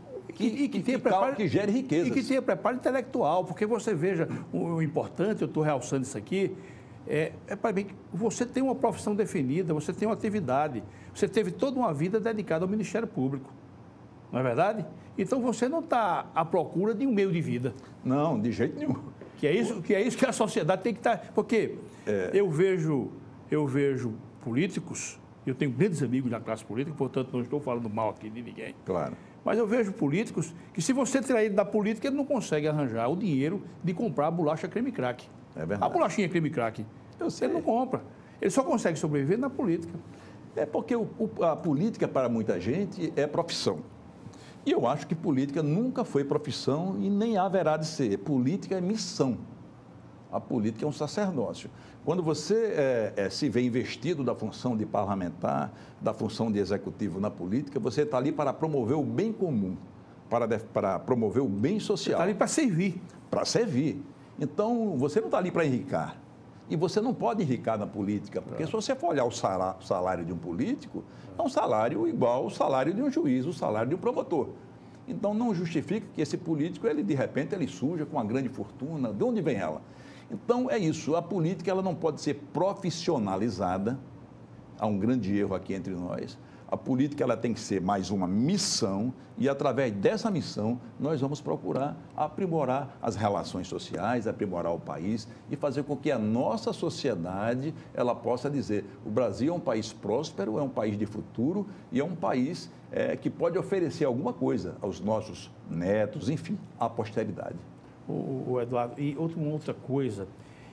que gere riquezas. E que tenha preparo intelectual, porque você veja, o importante, eu estou realçando isso aqui, para mim, você tem uma profissão definida, você tem uma atividade, você teve toda uma vida dedicada ao Ministério Público, não é verdade? Então você não está à procura de um meio de vida. Não, de jeito nenhum. Que é isso que a sociedade tem que estar. Porque eu vejo políticos, eu tenho grandes amigos na classe política, portanto não estou falando mal aqui de ninguém. Claro. Mas eu vejo políticos que, se você tirar ele da política, ele não consegue arranjar o dinheiro de comprar a bolacha creme crack. É verdade. A bolachinha creme crack. Ele não compra. Ele só consegue sobreviver na política. É porque a política, para muita gente, é profissão. E eu acho que política nunca foi profissão e nem haverá de ser. Política é missão. A política é um sacerdócio. Quando você se vê investido da função de parlamentar, da função de executivo na política, você está ali para promover o bem comum, para promover o bem social. Está ali para servir. Para servir. Então, você não está ali para enricar. E você não pode enricar na política, porque se você for olhar o salário de um político, é um salário igual ao salário de um juiz, o salário de um promotor. Então, não justifica que esse político, de repente, ele surja com uma grande fortuna. De onde vem ela? Então, é isso. A política ela não pode ser profissionalizada. Há um grande erro aqui entre nós. A política ela tem que ser mais uma missão e, através dessa missão, nós vamos procurar aprimorar as relações sociais, aprimorar o país e fazer com que a nossa sociedade ela possa dizer: o Brasil é um país próspero, é um país de futuro e é um país que pode oferecer alguma coisa aos nossos netos, enfim, à posteridade. O Eduardo, e uma outra coisa,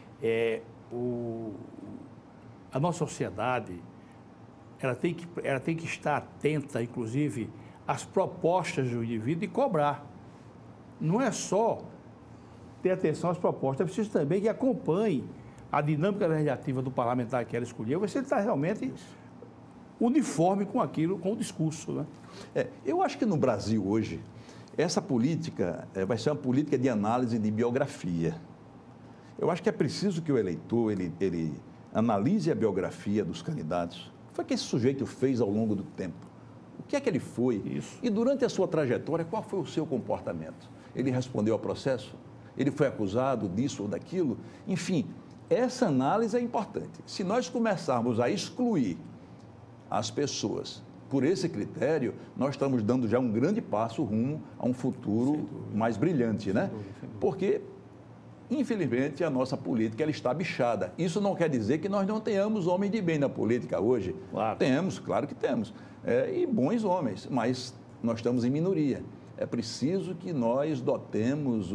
a nossa sociedade ela tem que estar atenta, inclusive, às propostas do indivíduo e cobrar. Não é só ter atenção às propostas, é preciso também que acompanhe a dinâmica legislativa do parlamentar que ela escolheu, ver se ele está realmente uniforme com aquilo, com o discurso, né? Eu acho que no Brasil hoje, essa política vai ser uma política de análise de biografia. Eu acho que é preciso que o eleitor ele analise a biografia dos candidatos. O que foi que esse sujeito fez ao longo do tempo? O que é que ele foi? Isso. E durante a sua trajetória, qual foi o seu comportamento? Ele respondeu ao processo? Ele foi acusado disso ou daquilo? Enfim, essa análise é importante. Se nós começarmos a excluir as pessoas por esse critério, nós estamos dando já um grande passo rumo a um futuro mais brilhante, né? Porque, infelizmente, a nossa política ela está bichada. Isso não quer dizer que nós não tenhamos homens de bem na política hoje. Claro. Temos, claro que temos. E bons homens, mas nós estamos em minoria. É preciso que nós dotemos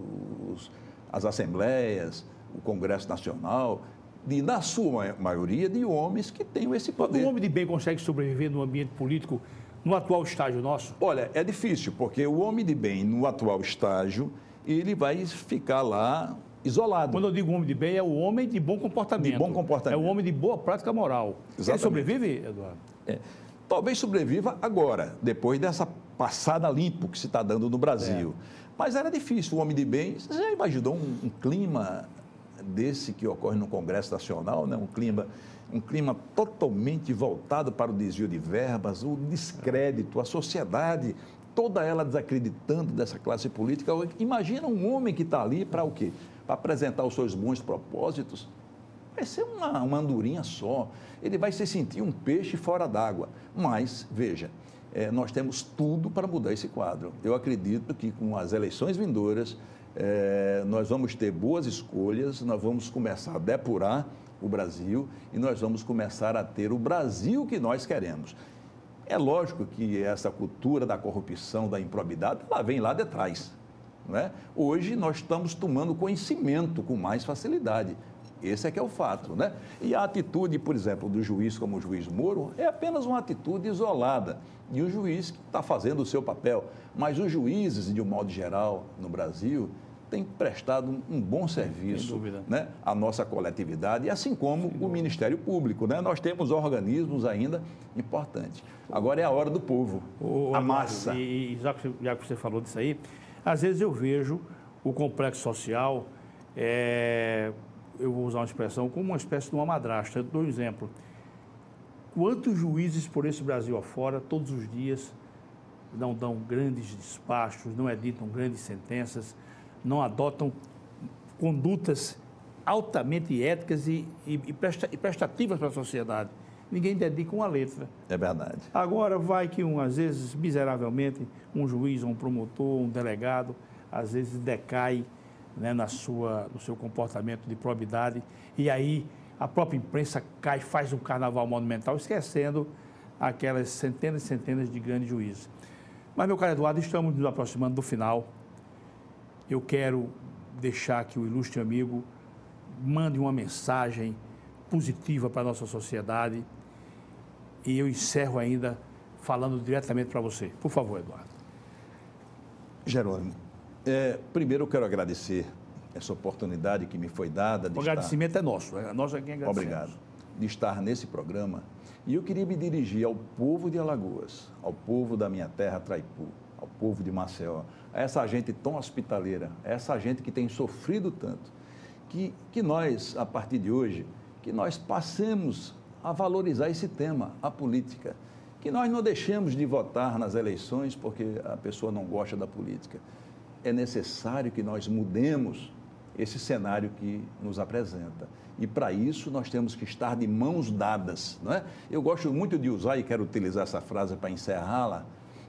as assembleias, o Congresso Nacional, na sua maioria, de homens que tenham esse poder. Um homem de bem consegue sobreviver no ambiente político no atual estágio nosso? Olha, é difícil, porque o homem de bem, no atual estágio, ele vai ficar lá isolado. Quando eu digo homem de bem, é o homem de bom comportamento. De bom comportamento. É o homem de boa prática moral. Exatamente. Ele sobrevive, Eduardo? Talvez sobreviva agora, depois dessa passada limpo que se está dando no Brasil. Mas era difícil. O homem de bem, você já imaginou um clima desse que ocorre no Congresso Nacional, né? Um clima totalmente voltado para o desvio de verbas, o descrédito, a sociedade, toda ela desacreditando dessa classe política. Imagina um homem que está ali para o quê? Para apresentar os seus bons propósitos. Vai ser uma andorinha só. Ele vai se sentir um peixe fora d'água. Mas, veja, nós temos tudo para mudar esse quadro. Eu acredito que com as eleições vindouras, nós vamos ter boas escolhas, nós vamos começar a depurar o Brasil e nós vamos começar a ter o Brasil que nós queremos. É lógico que essa cultura da corrupção, da improbidade, ela vem lá de trás, não é? Hoje nós estamos tomando conhecimento com mais facilidade. Esse é que é o fato, né? E a atitude, por exemplo, do juiz como o juiz Moro é apenas uma atitude isolada de um juiz que está fazendo o seu papel. Mas os juízes, de um modo geral, no Brasil, tem prestado um bom serviço, né, à nossa coletividade, assim como o Ministério Público, né? Nós temos organismos ainda importantes. Agora é a hora do povo, a massa. E já que você falou disso aí, às vezes eu vejo o complexo social, eu vou usar uma expressão, como uma espécie de uma madrasta. Eu dou um exemplo. Quantos juízes por esse Brasil afora, todos os dias, não dão grandes despachos, não editam grandes sentenças, não adotam condutas altamente éticas e prestativas para a sociedade. Ninguém dedica uma letra. É verdade. Agora vai que, às vezes, miseravelmente, um juiz, um promotor, um delegado, às vezes decai, né, no seu comportamento de probidade, e aí a própria imprensa cai, faz um carnaval monumental, esquecendo aquelas centenas e centenas de grandes juízes. Mas, meu caro Eduardo, estamos nos aproximando do final. Eu quero deixar que o ilustre amigo mande uma mensagem positiva para a nossa sociedade. E eu encerro ainda falando diretamente para você. Por favor, Eduardo. Jerônimo, primeiro eu quero agradecer essa oportunidade que me foi dada. O agradecimento é nosso, nós é quem agradecemos. Obrigado. De estar nesse programa. E eu queria me dirigir ao povo de Alagoas, ao povo da minha terra, Traipu, ao povo de Maceió, a essa gente tão hospitaleira, a essa gente que tem sofrido tanto, que nós, a partir de hoje, que nós passemos a valorizar esse tema, a política, que nós não deixemos de votar nas eleições porque a pessoa não gosta da política. É necessário que nós mudemos esse cenário que nos apresenta. E para isso nós temos que estar de mãos dadas, não é? Eu gosto muito de usar, e quero utilizar essa frase para encerrar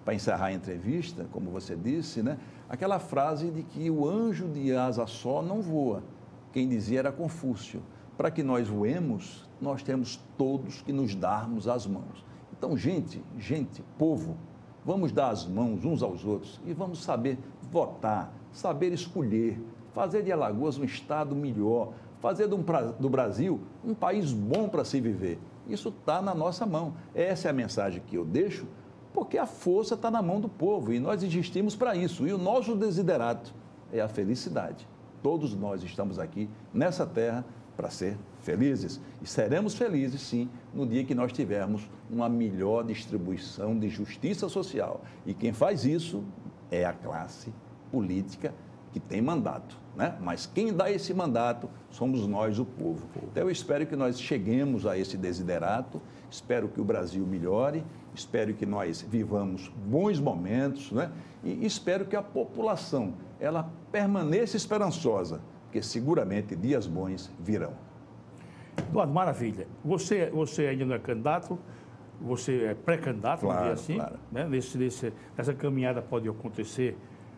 a entrevista, como você disse, né? Aquela frase de que o anjo de asa só não voa. Quem dizia era Confúcio. Para que nós voemos, nós temos todos que nos darmos as mãos. Então, gente, povo, vamos dar as mãos uns aos outros e vamos saber votar, saber escolher, fazer de Alagoas um estado melhor, fazer do Brasil um país bom para se viver. Isso está na nossa mão. Essa é a mensagem que eu deixo, porque a força está na mão do povo e nós existimos para isso. E o nosso desiderato é a felicidade. Todos nós estamos aqui nessa terra para ser felizes. E seremos felizes, sim, no dia que nós tivermos uma melhor distribuição de justiça social. E quem faz isso é a classe política que tem mandato, né? Mas quem dá esse mandato somos nós, o povo. Então eu espero que nós cheguemos a esse desiderato, espero que o Brasil melhore, espero que nós vivamos bons momentos, né? E espero que a população ela permaneça esperançosa, porque seguramente dias bons virão. Eduardo, maravilha. Você ainda não é candidato, você é pré-candidato, claro, vamos dizer assim, claro. Né? Nessa caminhada pode acontecer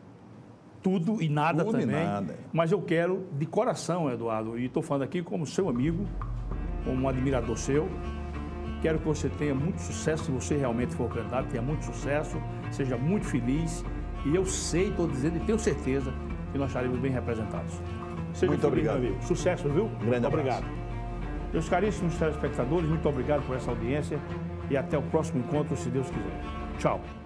tudo e nada tudo também. E nada. Mas eu quero, de coração, Eduardo, e estou falando aqui como seu amigo, como um admirador seu, quero que você tenha muito sucesso, se você realmente for candidato, tenha muito sucesso, seja muito feliz. E eu sei, estou dizendo e tenho certeza que nós estaremos bem representados. Seja muito obrigado. Meu amigo. Sucesso, viu? Grande obrigado. Meus caríssimos telespectadores, muito obrigado por essa audiência e até o próximo encontro, se Deus quiser. Tchau.